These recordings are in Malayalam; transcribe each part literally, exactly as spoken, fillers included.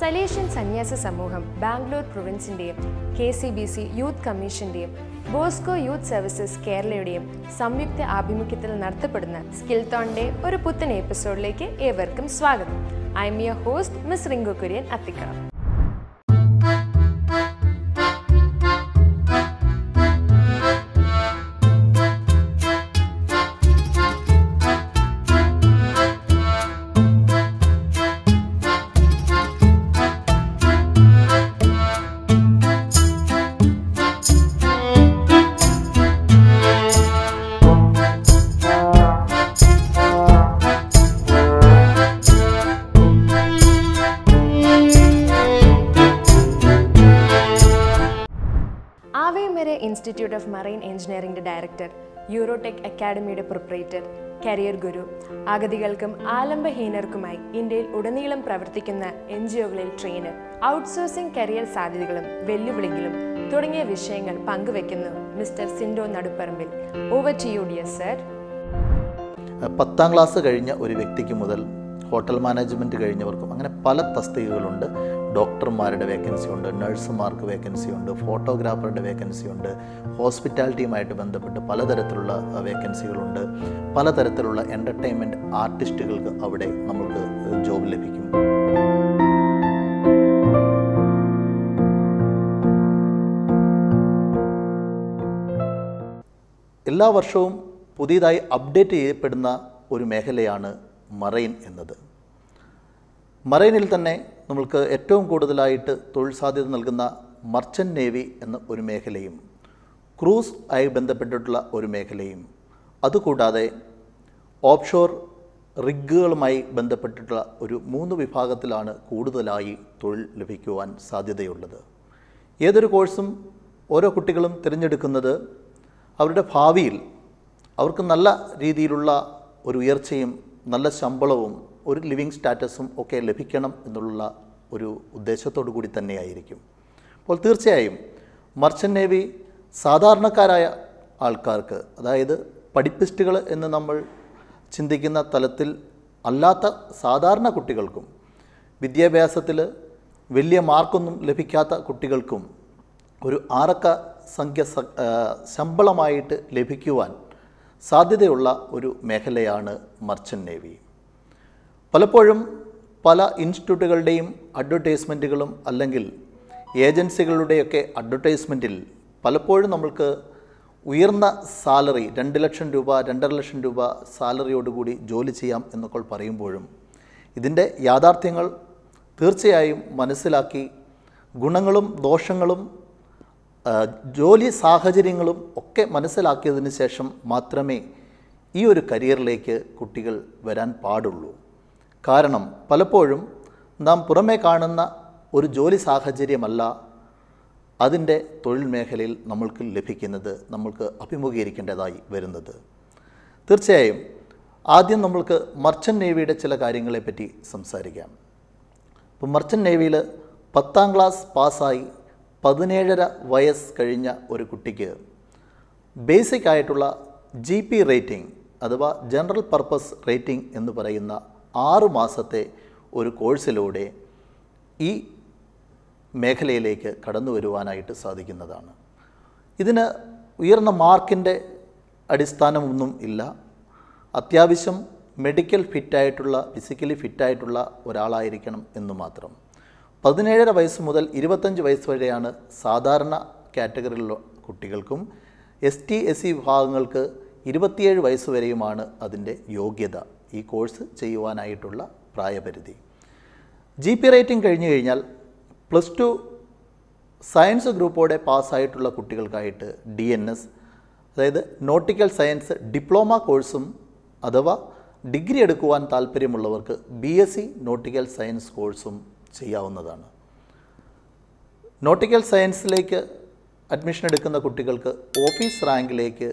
സലേഷ്യൻ സന്യാസ സമൂഹം ബാംഗ്ലൂർ പ്രൊവിൻസിൻ്റെയും K C B C youth കമ്മീഷൻ്റെയും ബോസ്കോ യൂത്ത് സർവീസസ് കേരളയുടെയും സംയുക്ത ആഭിമുഖ്യത്തിൽ നടത്തപ്പെടുന്ന സ്കിൽത്തോണിൻ്റെ ഒരു പുത്തൻ എപ്പിസോഡിലേക്ക് ഏവർക്കും സ്വാഗതം. I am your host miss Rinku Kurian അത്തിക്ക. ഇൻസ്റ്റിറ്റ്യൂട്ട് ഓഫ് മറൈൻ എഞ്ചിനീയറിംഗിൻ്റെ ഡയറക്ടർ, യൂറോടെക് അക്കാഡമിയുടെ പ്രൊപ്പറേറ്റർ, കരിയർ ഗുരു, അഗതികൾക്കും ആലംബഹീനർക്കുമായി ഇന്ത്യയിൽ ഉടനീളം പ്രവർത്തിക്കുന്ന എൻ ജി ഒകളിൽ ട്രെയിനർ, ഔട്ട്സോഴ്സിംഗ് കരിയർ സാധ്യതകളും വെല്ലുവിളികളും തുടങ്ങിയ വിഷയങ്ങൾ പങ്കുവെക്കുന്നു mister Sindo Naduparambil. Over to you dear sir. പത്താം ക്ലാസ് കഴിഞ്ഞ ഒരു വ്യക്തിക്ക് മുതൽ ഹോട്ടൽ മാനേജ്മെൻറ്റ് കഴിഞ്ഞവർക്കും അങ്ങനെ പല തസ്തികകളുണ്ട്. ഡോക്ടർമാരുടെ വേക്കൻസി ഉണ്ട്, നഴ്സുമാർക്ക് വേക്കൻസി ഉണ്ട്, ഫോട്ടോഗ്രാഫറുടെ വേക്കൻസി ഉണ്ട്, ഹോസ്പിറ്റാലിറ്റിയുമായിട്ട് ബന്ധപ്പെട്ട് പലതരത്തിലുള്ള വേക്കൻസികളുണ്ട്. പലതരത്തിലുള്ള എൻ്റർടൈൻമെൻറ്റ് ആർട്ടിസ്റ്റുകൾക്ക് അവിടെ നമുക്ക് ജോബ് ലഭിക്കും. എല്ലാ വർഷവും പുതിയതായി അപ്ഡേറ്റ് ചെയ്യപ്പെടുന്ന ഒരു മേഖലയാണ് മറൈൻ എന്നത്. മറൈനിൽ തന്നെ നമ്മൾക്ക് ഏറ്റവും കൂടുതലായിട്ട് തൊഴിൽ സാധ്യത നൽകുന്ന മർച്ചൻ്റ് നേവി എന്ന ഒരു മേഖലയും ക്രൂസ് ആയി ബന്ധപ്പെട്ടിട്ടുള്ള ഒരു മേഖലയും അതുകൂടാതെ ഓഫ്ഷോർ റിഗുകളുമായി ബന്ധപ്പെട്ടിട്ടുള്ള ഒരു മൂന്ന് വിഭാഗത്തിലാണ് കൂടുതലായി തൊഴിൽ ലഭിക്കുവാൻ സാധ്യതയുള്ളത്. ഏതൊരു കോഴ്സും ഓരോ കുട്ടികളും തിരഞ്ഞെടുക്കുന്നത് അവരുടെ ഭാവിയിൽ അവർക്ക് നല്ല രീതിയിലുള്ള ഒരു ഉയർച്ചയും നല്ല ശമ്പളവും ഒരു ലിവിങ് സ്റ്റാറ്റസും ഒക്കെ ലഭിക്കണം എന്നുള്ള ഒരു ഉദ്ദേശത്തോടു കൂടി തന്നെയായിരിക്കും. അപ്പോൾ തീർച്ചയായും മർച്ചൻ്റ് നേവി സാധാരണക്കാരായ ആൾക്കാർക്ക്, അതായത് പഠിപ്പിസ്റ്റുകൾ എന്ന് നമ്മൾ ചിന്തിക്കുന്ന തലത്തിൽ അല്ലാത്ത സാധാരണ കുട്ടികൾക്കും, വിദ്യാഭ്യാസത്തിൽ വലിയ മാർക്കൊന്നും ലഭിക്കാത്ത കുട്ടികൾക്കും ഒരു ആറക്ക സംഖ്യ ശമ്പളമായിട്ട് ലഭിക്കുവാൻ സാധ്യതയുള്ള ഒരു മേഖലയാണ് മർച്ചൻ്റ് നേവി. പലപ്പോഴും പല ഇൻസ്റ്റിറ്റ്യൂട്ടുകളുടെയും അഡ്വർടൈസ്മെൻറ്റുകളും അല്ലെങ്കിൽ ഏജൻസികളുടെയൊക്കെ അഡ്വർടൈസ്മെൻറ്റിൽ പലപ്പോഴും നമ്മൾക്ക് ഉയർന്ന സാലറി, രണ്ട് ലക്ഷം രൂപ രണ്ടര ലക്ഷം രൂപ സാലറിയോടുകൂടി ജോലി ചെയ്യാം എന്നൊക്കെ പറയുമ്പോഴും ഇതിൻ്റെ യാഥാർത്ഥ്യങ്ങൾ തീർച്ചയായും മനസ്സിലാക്കി ഗുണങ്ങളും ദോഷങ്ങളും ജോലി സാഹചര്യങ്ങളും ഒക്കെ മനസ്സിലാക്കിയതിന് ശേഷം മാത്രമേ ഈ ഒരു കരിയറിലേക്ക് കുട്ടികൾ വരാൻ പാടുള്ളൂ. കാരണം പലപ്പോഴും നാം പുറമേ കാണുന്ന ഒരു ജോലി സാഹചര്യമല്ല അതിൻ്റെ തൊഴിൽ മേഖലയിൽ നമ്മൾക്ക് ലഭിക്കുന്നത്, നമ്മൾക്ക് അഭിമുഖീകരിക്കേണ്ടതായി വരുന്നത്. തീർച്ചയായും ആദ്യം നമ്മൾക്ക് മർച്ചൻ്റ് നേവിയുടെ ചില കാര്യങ്ങളെപ്പറ്റി സംസാരിക്കാം. ഇപ്പോൾ മർച്ചൻ്റ് നേവിയിൽ പത്താം ക്ലാസ് പാസ്സായി പതിനേഴര വയസ്സ് കഴിഞ്ഞ ഒരു കുട്ടിക്ക് ബേസിക് ആയിട്ടുള്ള ജി പി റേറ്റിംഗ് അഥവാ ജനറൽ പർപ്പസ് റേറ്റിംഗ് എന്ന് പറയുന്ന ആറു മാസത്തെ ഒരു കോഴ്സിലൂടെ ഈ മേഖലയിലേക്ക് കടന്നു വരുവാനായിട്ട് സാധിക്കുന്നതാണ്. ഇതിന് ഉയർന്ന മാർക്കിൻ്റെ അടിസ്ഥാനമൊന്നും ഇല്ല. അത്യാവശ്യം മെഡിക്കൽ ഫിറ്റായിട്ടുള്ള, ഫിസിക്കലി ഫിറ്റായിട്ടുള്ള ഒരാളായിരിക്കണം എന്ന് മാത്രം. പതിനേഴര വയസ്സ് മുതൽ ഇരുപത്തഞ്ച് വയസ്സ് വരെയാണ് സാധാരണ കാറ്റഗറിയിലുള്ള കുട്ടികൾക്കും. എസ് ടി എസ് സി വിഭാഗങ്ങൾക്ക് ഇരുപത്തിയേഴ് വയസ്സ് വരെയുമാണ് അതിൻ്റെ യോഗ്യത, ഈ കോഴ്സ് ചെയ്യുവാനായിട്ടുള്ള പ്രായപരിധി. ജി പി റേറ്റിംഗ് കഴിഞ്ഞു കഴിഞ്ഞാൽ പ്ലസ് ടു സയൻസ് ഗ്രൂപ്പോടെ പാസ്സായിട്ടുള്ള കുട്ടികൾക്കായിട്ട് ഡി എൻ എസ്, അതായത് നോട്ടിക്കൽ സയൻസ് ഡിപ്ലോമ കോഴ്സും അഥവാ ഡിഗ്രി എടുക്കുവാൻ താല്പര്യമുള്ളവർക്ക് B S C nautical science കോഴ്സും ചെയ്യാവുന്നതാണ്. നോട്ടിക്കൽ സയൻസിലേക്ക് അഡ്മിഷൻ എടുക്കുന്ന കുട്ടികൾക്ക് ഓഫീസ് റാങ്കിലേക്ക്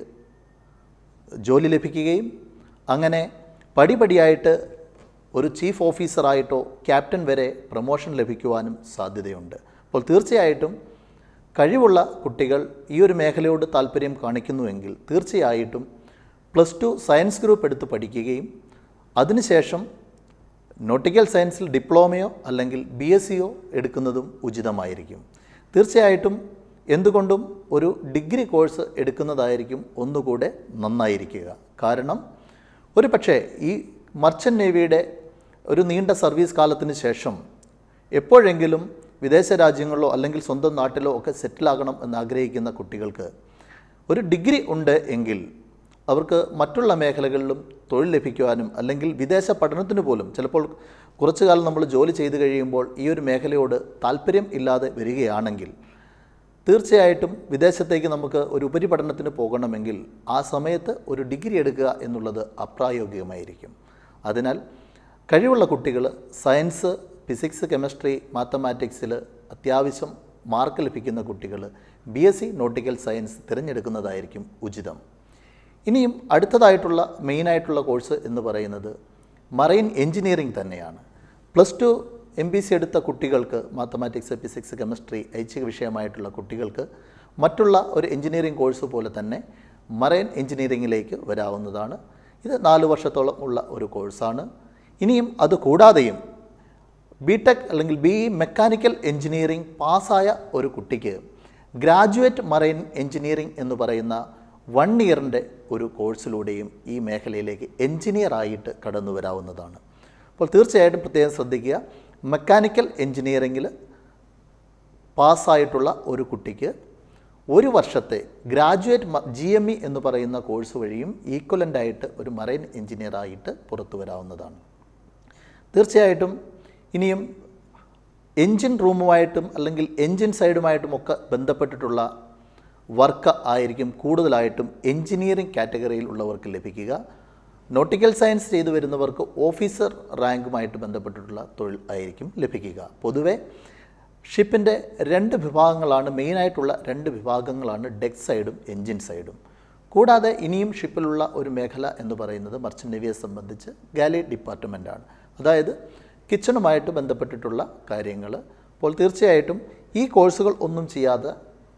ജോലി ലഭിക്കുകയും അങ്ങനെ പടിപടിയായിട്ട് ഒരു ചീഫ് ഓഫീസറായിട്ടോ ക്യാപ്റ്റൻ വരെ പ്രൊമോഷൻ ലഭിക്കുവാനും സാധ്യതയുണ്ട്. അപ്പോൾ തീർച്ചയായിട്ടും കഴിവുള്ള കുട്ടികൾ ഈ ഒരു മേഖലയോട് താല്പര്യം കാണിക്കുന്നുവെങ്കിൽ തീർച്ചയായിട്ടും പ്ലസ് ടു സയൻസ് ഗ്രൂപ്പ് എടുത്ത് പഠിക്കുകയും അതിനുശേഷം നോട്ടിക്കൽ സയൻസിൽ ഡിപ്ലോമയോ അല്ലെങ്കിൽ ബി എസ് സിയോ എടുക്കുന്നതും ഉചിതമായിരിക്കും. തീർച്ചയായിട്ടും എന്തുകൊണ്ടും ഒരു ഡിഗ്രി കോഴ്സ് എടുക്കുന്നതായിരിക്കും ഒന്നുകൂടെ നന്നായിരിക്കുക. കാരണം ഒരു പക്ഷേ ഈ മർച്ചൻ്റ് നേവിയുടെ ഒരു നീണ്ട സർവീസ് കാലത്തിന് ശേഷം എപ്പോഴെങ്കിലും വിദേശ രാജ്യങ്ങളിലോ അല്ലെങ്കിൽ സ്വന്തം നാട്ടിലോ ഒക്കെ സെറ്റിലാകണം എന്നാഗ്രഹിക്കുന്ന കുട്ടികൾക്ക് ഒരു ഡിഗ്രി ഉണ്ട് എങ്കിൽ അവർക്ക് മറ്റുള്ള മേഖലകളിലും തൊഴിൽ ലഭിക്കുവാനും അല്ലെങ്കിൽ വിദേശ പഠനത്തിന് പോലും ചിലപ്പോൾ കുറച്ചു കാലം നമ്മൾ ജോലി ചെയ്തു കഴിയുമ്പോൾ ഈ ഒരു മേഖലയോട് താല്പര്യം ഇല്ലാതെ വരികയാണെങ്കിൽ തീർച്ചയായിട്ടും വിദേശത്തേക്ക് നമുക്ക് ഒരു ഉപരിപഠനത്തിന് പോകണമെങ്കിൽ ആ സമയത്ത് ഒരു ഡിഗ്രി എടുക്കുക എന്നുള്ളത് അപ്രായോഗികമായിരിക്കും. അതിനാൽ കഴിവുള്ള കുട്ടികൾ സയൻസ്, ഫിസിക്സ്, കെമിസ്ട്രി, മാത്തമാറ്റിക്സിൽ അത്യാവശ്യം മാർക്ക് ലഭിക്കുന്ന കുട്ടികൾ B S C nautical science തിരഞ്ഞെടുക്കുന്നതായിരിക്കും ഉചിതം. ഇനിയും അടുത്തതായിട്ടുള്ള മെയിനായിട്ടുള്ള കോഴ്സ് എന്ന് പറയുന്നത് മറൈൻ എഞ്ചിനീയറിംഗ് തന്നെയാണ്. Plus two M B C എടുത്ത കുട്ടികൾക്ക് മാത്തമാറ്റിക്സ്, ഫിസിക്സ്, കെമിസ്ട്രി ഐച്ഛിക വിഷയമായിട്ടുള്ള കുട്ടികൾക്ക് മറ്റുള്ള ഒരു എഞ്ചിനീയറിംഗ് കോഴ്സ് പോലെ തന്നെ മറൈൻ എഞ്ചിനീയറിംഗിലേക്ക് വരാവുന്നതാണ്. ഇത് നാല് വർഷത്തോളം ഉള്ള ഒരു കോഴ്സാണ്. ഇനിയും അത് കൂടാതെയും ബി ടെക് അല്ലെങ്കിൽ ബി ഇ മെക്കാനിക്കൽ എഞ്ചിനീയറിംഗ് പാസ്സായ ഒരു കുട്ടിക്ക് ഗ്രാജുവേറ്റ് മറൈൻ എഞ്ചിനീയറിംഗ് എന്ന് പറയുന്ന വൺ ഇയറിൻ്റെ ഒരു കോഴ്സിലൂടെയും ഈ മേഖലയിലേക്ക് എഞ്ചിനീയറായിട്ട് കടന്നു വരാവുന്നതാണ്. അപ്പോൾ തീർച്ചയായിട്ടും പ്രത്യേകം ശ്രദ്ധിക്കുക, മെക്കാനിക്കൽ എഞ്ചിനീയറിംഗിൽ പാസ്സായിട്ടുള്ള ഒരു കുട്ടിക്ക് ഒരു വർഷത്തെ ഗ്രാജുവേറ്റ് ജി എം ഇ എന്ന് പറയുന്ന കോഴ്സ് വഴിയും ഈക്വലൻ്റായിട്ട് ഒരു മറൈൻ എഞ്ചിനീയറായിട്ട് പുറത്തു വരാവുന്നതാണ്. തീർച്ചയായിട്ടും ഇനിയും എൻജിൻ റൂമുമായിട്ടും അല്ലെങ്കിൽ എൻജിൻ സൈഡുമായിട്ടുമൊക്കെ ബന്ധപ്പെട്ടിട്ടുള്ള വർക്ക് ആയിരിക്കും കൂടുതലായിട്ടും എഞ്ചിനീയറിംഗ് കാറ്റഗറിയിൽ ഉള്ളവർക്ക് ലഭിക്കുക. നോട്ടിക്കൽ സയൻസ് ചെയ്തു വരുന്നവർക്ക് ഓഫീസർ റാങ്കുമായിട്ട് ബന്ധപ്പെട്ടിട്ടുള്ള തൊഴിൽ ആയിരിക്കും ലഭിക്കുക. പൊതുവെ ഷിപ്പിൻ്റെ രണ്ട് വിഭാഗങ്ങളാണ്, മെയിനായിട്ടുള്ള രണ്ട് വിഭാഗങ്ങളാണ് ഡെക്ക് സൈഡും എൻജിൻ സൈഡും. കൂടാതെ ഇനിയും ഷിപ്പിലുള്ള ഒരു മേഖല എന്ന് പറയുന്നത് മർച്ചൻ്റ് നേവിയെ സംബന്ധിച്ച് ഗാലി ഡിപ്പാർട്ട്മെൻറ്റാണ്, അതായത് കിച്ചണുമായിട്ട് ബന്ധപ്പെട്ടിട്ടുള്ള കാര്യങ്ങൾ. അപ്പോൾ തീർച്ചയായിട്ടും ഈ കോഴ്സുകൾ ഒന്നും ചെയ്യാതെ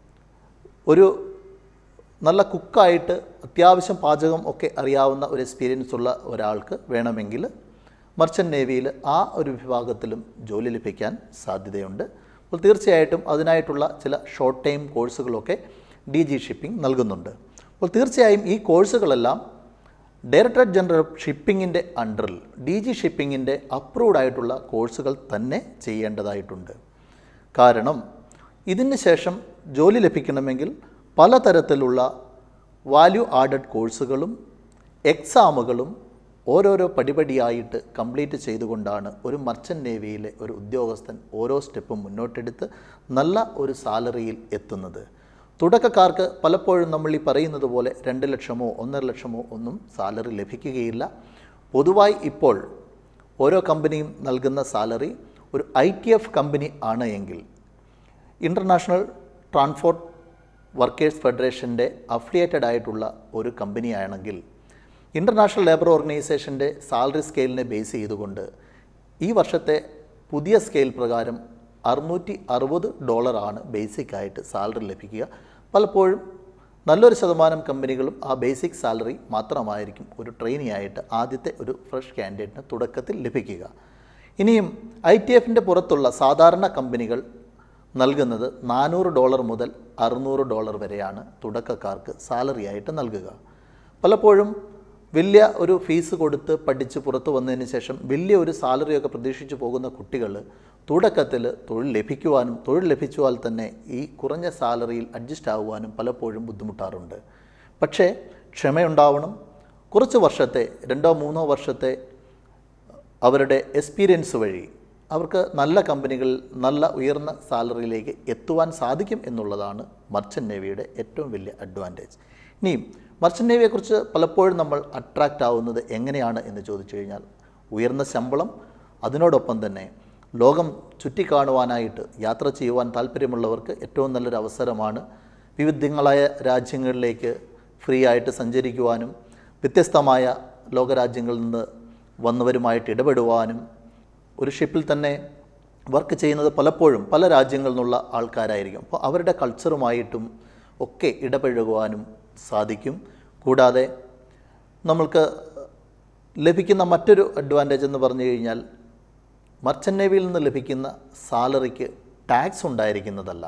ഒരു നല്ല കുക്കായിട്ട് അത്യാവശ്യം പാചകം ഒക്കെ അറിയാവുന്ന ഒരു എക്സ്പീരിയൻസ് ഉള്ള ഒരാൾക്ക് വേണമെങ്കിൽ മർച്ചൻ്റ് നേവിയിൽ ആ ഒരു വിഭാഗത്തിലും ജോലി ലഭിക്കാൻ സാധ്യതയുണ്ട്. അപ്പോൾ തീർച്ചയായിട്ടും അതിനായിട്ടുള്ള ചില ഷോർട്ട് ടൈം കോഴ്സുകളൊക്കെ ഡി ജി ഷിപ്പിംഗ് നൽകുന്നുണ്ട്. അപ്പോൾ തീർച്ചയായും ഈ കോഴ്സുകളെല്ലാം ഡയറക്ടറേറ്റ് ജനറൽ ഓഫ് ഷിപ്പിങ്ങിൻ്റെ അണ്ടറിൽ ഡി ജി ഷിപ്പിങ്ങിൻ്റെ അപ്രൂവ്ഡ് ആയിട്ടുള്ള കോഴ്സുകൾ തന്നെ ചെയ്യേണ്ടതായിട്ടുണ്ട്. കാരണം ഇതിന് ശേഷം ജോലി ലഭിക്കണമെങ്കിൽ പലതരത്തിലുള്ള വാല്യൂ ആഡഡ് കോഴ്സുകളും എക്സാമുകളും ഓരോരോ പടിപടിയായിട്ട് കംപ്ലീറ്റ് ചെയ്തുകൊണ്ടാണ് ഒരു മർച്ചൻ്റ് നേവിയിലെ ഒരു ഉദ്യോഗസ്ഥൻ ഓരോ സ്റ്റെപ്പും മുന്നോട്ടെടുത്ത് നല്ല ഒരു സാലറിയിൽ എത്തുന്നത്. തുടക്കക്കാർക്ക് പലപ്പോഴും നമ്മൾ ഈ പറയുന്നത് പോലെ രണ്ട് ലക്ഷമോ ഒന്നര ലക്ഷമോ ഒന്നും സാലറി ലഭിക്കുകയില്ല. പൊതുവായി ഇപ്പോൾ ഓരോ കമ്പനിയും നൽകുന്ന സാലറി ഒരു ഐ ടി എഫ് കമ്പനി ആണ് എങ്കിൽ, ഇൻ്റർനാഷണൽ ട്രാൻസ്പോർട്ട് വർക്കേഴ്സ് ഫെഡറേഷൻ്റെ അഫിലിയേറ്റഡ് ആയിട്ടുള്ള ഒരു കമ്പനിയാണെങ്കിൽ ഇൻ്റർനാഷണൽ ലേബർ ഓർഗനൈസേഷൻ്റെ സാലറി സ്കെയിലിനെ ബേസ് ചെയ്തുകൊണ്ട് ഈ വർഷത്തെ പുതിയ സ്കെയിൽ പ്രകാരം അറുന്നൂറ്റി അറുപത് ഡോളറാണ് ബേസിക്കായിട്ട് സാലറി ലഭിക്കുക. പലപ്പോഴും നല്ലൊരു ശതമാനം കമ്പനികളും ആ ബേസിക് സാലറി മാത്രമായിരിക്കും ഒരു ട്രെയിനി ആയിട്ട് ആദ്യത്തെ ഒരു ഫ്രഷ് കാൻഡിഡേറ്റിന് തുടക്കത്തിൽ ലഭിക്കുക. ഇനിയും ഐ ടി എഫിൻ്റെ പുറത്തുള്ള സാധാരണ കമ്പനികൾ നൽകുന്നത് നാനൂറ് ഡോളർ മുതൽ അറുന്നൂറ് ഡോളർ വരെയാണ് തുടക്കക്കാർക്ക് സാലറി ആയിട്ട് നൽകുക. പലപ്പോഴും വലിയ ഒരു ഫീസ് കൊടുത്ത് പഠിച്ച് പുറത്തു വന്നതിന് ശേഷം വലിയ ഒരു സാലറിയൊക്കെ പ്രതീക്ഷിച്ച് പോകുന്ന കുട്ടികൾ തുടക്കത്തിൽ തൊഴിൽ ലഭിക്കുവാനും തൊഴിൽ ലഭിച്ചാൽ തന്നെ ഈ കുറഞ്ഞ സാലറിയിൽ അഡ്ജസ്റ്റ് ആകുവാനും പലപ്പോഴും ബുദ്ധിമുട്ടാറുണ്ട്. പക്ഷേ ക്ഷമയുണ്ടാവണം. കുറച്ച് വർഷത്തെ രണ്ടോ മൂന്നോ വർഷത്തെ അവരുടെ എക്സ്പീരിയൻസ് വഴി അവർക്ക് നല്ല കമ്പനികളിൽ നല്ല ഉയർന്ന സാലറിയിലേക്ക് എത്തുവാൻ സാധിക്കും എന്നുള്ളതാണ് മർച്ചൻ്റ് നേവിയുടെ ഏറ്റവും വലിയ അഡ്വാൻറ്റേജ്. ഇനിയും മർച്ചൻ്റ് നേവിയെക്കുറിച്ച് പലപ്പോഴും നമ്മൾ അട്രാക്റ്റ് ആവുന്നത് എങ്ങനെയാണ് എന്ന് ചോദിച്ചു കഴിഞ്ഞാൽ ഉയർന്ന ശമ്പളം, അതിനോടൊപ്പം തന്നെ ലോകം ചുറ്റിക്കാണുവാനായിട്ട് യാത്ര ചെയ്യുവാൻ താല്പര്യമുള്ളവർക്ക് ഏറ്റവും നല്ലൊരു അവസരമാണ്. വിവിധങ്ങളായ രാജ്യങ്ങളിലേക്ക് ഫ്രീ ആയിട്ട് സഞ്ചരിക്കുവാനും വ്യത്യസ്തമായ ലോകരാജ്യങ്ങളിൽ നിന്ന് വന്നവരുമായിട്ട് ഇടപെടുവാനും ഒരു ഷിപ്പിൽ തന്നെ വർക്ക് ചെയ്യുന്നത് പലപ്പോഴും പല രാജ്യങ്ങളിൽ നിന്നുള്ള ആൾക്കാരായിരിക്കും. അപ്പോൾ അവരുടെ കൾച്ചറുമായിട്ടും ഒക്കെ ഇടപഴകുവാനും സാധിക്കും. കൂടാതെ നമ്മൾക്ക് ലഭിക്കുന്ന മറ്റൊരു അഡ്വാൻറ്റേജ് എന്ന് പറഞ്ഞു കഴിഞ്ഞാൽ മർച്ചൻ്റ് നേവിയിൽ നിന്ന് ലഭിക്കുന്ന സാലറിക്ക് ടാക്സ് ഉണ്ടായിരിക്കുന്നതല്ല.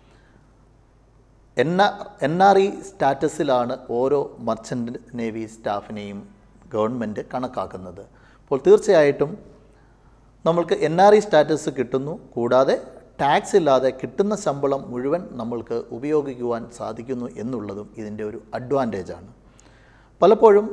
എൻ എൻ ആർ ഇ സ്റ്റാറ്റസിലാണ് ഓരോ മർച്ചൻ്റ് നേവി സ്റ്റാഫിനെയും ഗവൺമെൻറ് കണക്കാക്കുന്നത്. അപ്പോൾ തീർച്ചയായിട്ടും നമ്മൾക്ക് എൻ ആർ ഇ സ്റ്റാറ്റസ് കിട്ടുന്നു, കൂടാതെ ടാക്സ് ഇല്ലാതെ കിട്ടുന്ന ശമ്പളം മുഴുവൻ നമ്മൾക്ക് ഉപയോഗിക്കുവാൻ സാധിക്കുന്നു എന്നുള്ളതും ഇതിൻ്റെ ഒരു അഡ്വാൻറ്റേജാണ്. പലപ്പോഴും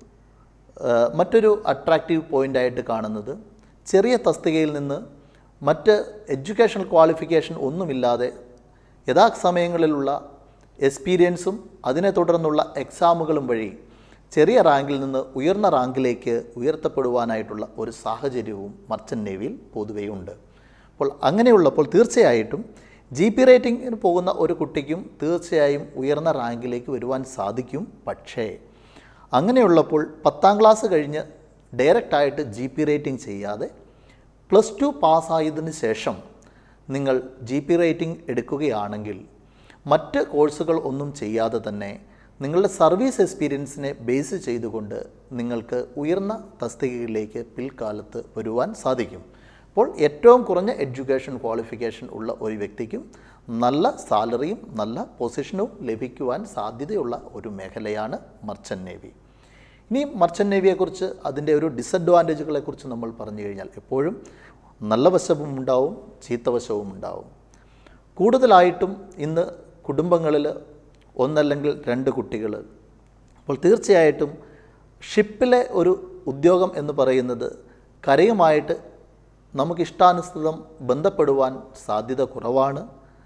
മറ്റൊരു അട്രാക്റ്റീവ് പോയിൻ്റായിട്ട് കാണുന്നത് ചെറിയ തസ്തികയിൽ നിന്ന് മറ്റ് എഡ്യൂക്കേഷണൽ ക്വാളിഫിക്കേഷൻ ഒന്നുമില്ലാതെ യഥാസമയങ്ങളിലുള്ള എക്സ്പീരിയൻസും അതിനെ തുടർന്നുള്ള എക്സാമുകളും വഴി ചെറിയ റാങ്കിൽ നിന്ന് ഉയർന്ന റാങ്കിലേക്ക് ഉയർത്തപ്പെടുവാനായിട്ടുള്ള ഒരു സാഹചര്യവും മർച്ചൻ്റ് നേവിയിൽ പൊതുവേ ഉണ്ട്. അപ്പോൾ അങ്ങനെയുള്ളപ്പോൾ തീർച്ചയായിട്ടും ജി പി റേറ്റിംഗിന് പോകുന്ന ഒരു കുട്ടിക്കും തീർച്ചയായും ഉയർന്ന റാങ്കിലേക്ക് വരുവാൻ സാധിക്കും. പക്ഷേ അങ്ങനെയുള്ളപ്പോൾ പത്താം ക്ലാസ് കഴിഞ്ഞ് ഡയറക്റ്റായിട്ട് ജി പി റേറ്റിംഗ് ചെയ്യാതെ പ്ലസ് ടു പാസ്സായതിന് ശേഷം നിങ്ങൾ ജി പി റേറ്റിംഗ് എടുക്കുകയാണെങ്കിൽ മറ്റ് കോഴ്സുകൾ ഒന്നും ചെയ്യാതെ തന്നെ നിങ്ങളുടെ സർവീസ് എക്സ്പീരിയൻസിനെ ബേസ് ചെയ്തുകൊണ്ട് നിങ്ങൾക്ക് ഉയർന്ന തസ്തികയിലേക്ക് പിൽക്കാലത്ത് വരുവാൻ സാധിക്കും. അപ്പോൾ ഏറ്റവും കുറഞ്ഞ എഡ്യൂക്കേഷൻ ക്വാളിഫിക്കേഷൻ ഉള്ള ഒരു വ്യക്തിക്കും നല്ല സാലറിയും നല്ല പൊസിഷനും ലഭിക്കുവാൻ സാധ്യതയുള്ള ഒരു മേഖലയാണ് മർച്ചൻ്റ് നേവി. ഇനി മർച്ചൻ്റ് നേവിയെക്കുറിച്ച് അതിൻ്റെ ഒരു ഡിസഡ്വാൻറ്റേജുകളെക്കുറിച്ച് നമ്മൾ പറഞ്ഞു കഴിഞ്ഞാൽ എപ്പോഴും നല്ല വശവും ഉണ്ടാവും, ചീത്ത വശവും ഉണ്ടാവും. കൂടുതലായിട്ടും ഇന്ന് കുടുംബങ്ങളിൽ ഒന്നല്ലെങ്കിൽ രണ്ട് കുട്ടികൾ. അപ്പോൾ തീർച്ചയായിട്ടും ഷിപ്പിലെ ഒരു ഉദ്യോഗം എന്ന് പറയുന്നത് കരയുമായിട്ട് നമുക്കിഷ്ടാനുസൃതം ബന്ധപ്പെടുവാൻ സാധ്യത കുറവാണ്.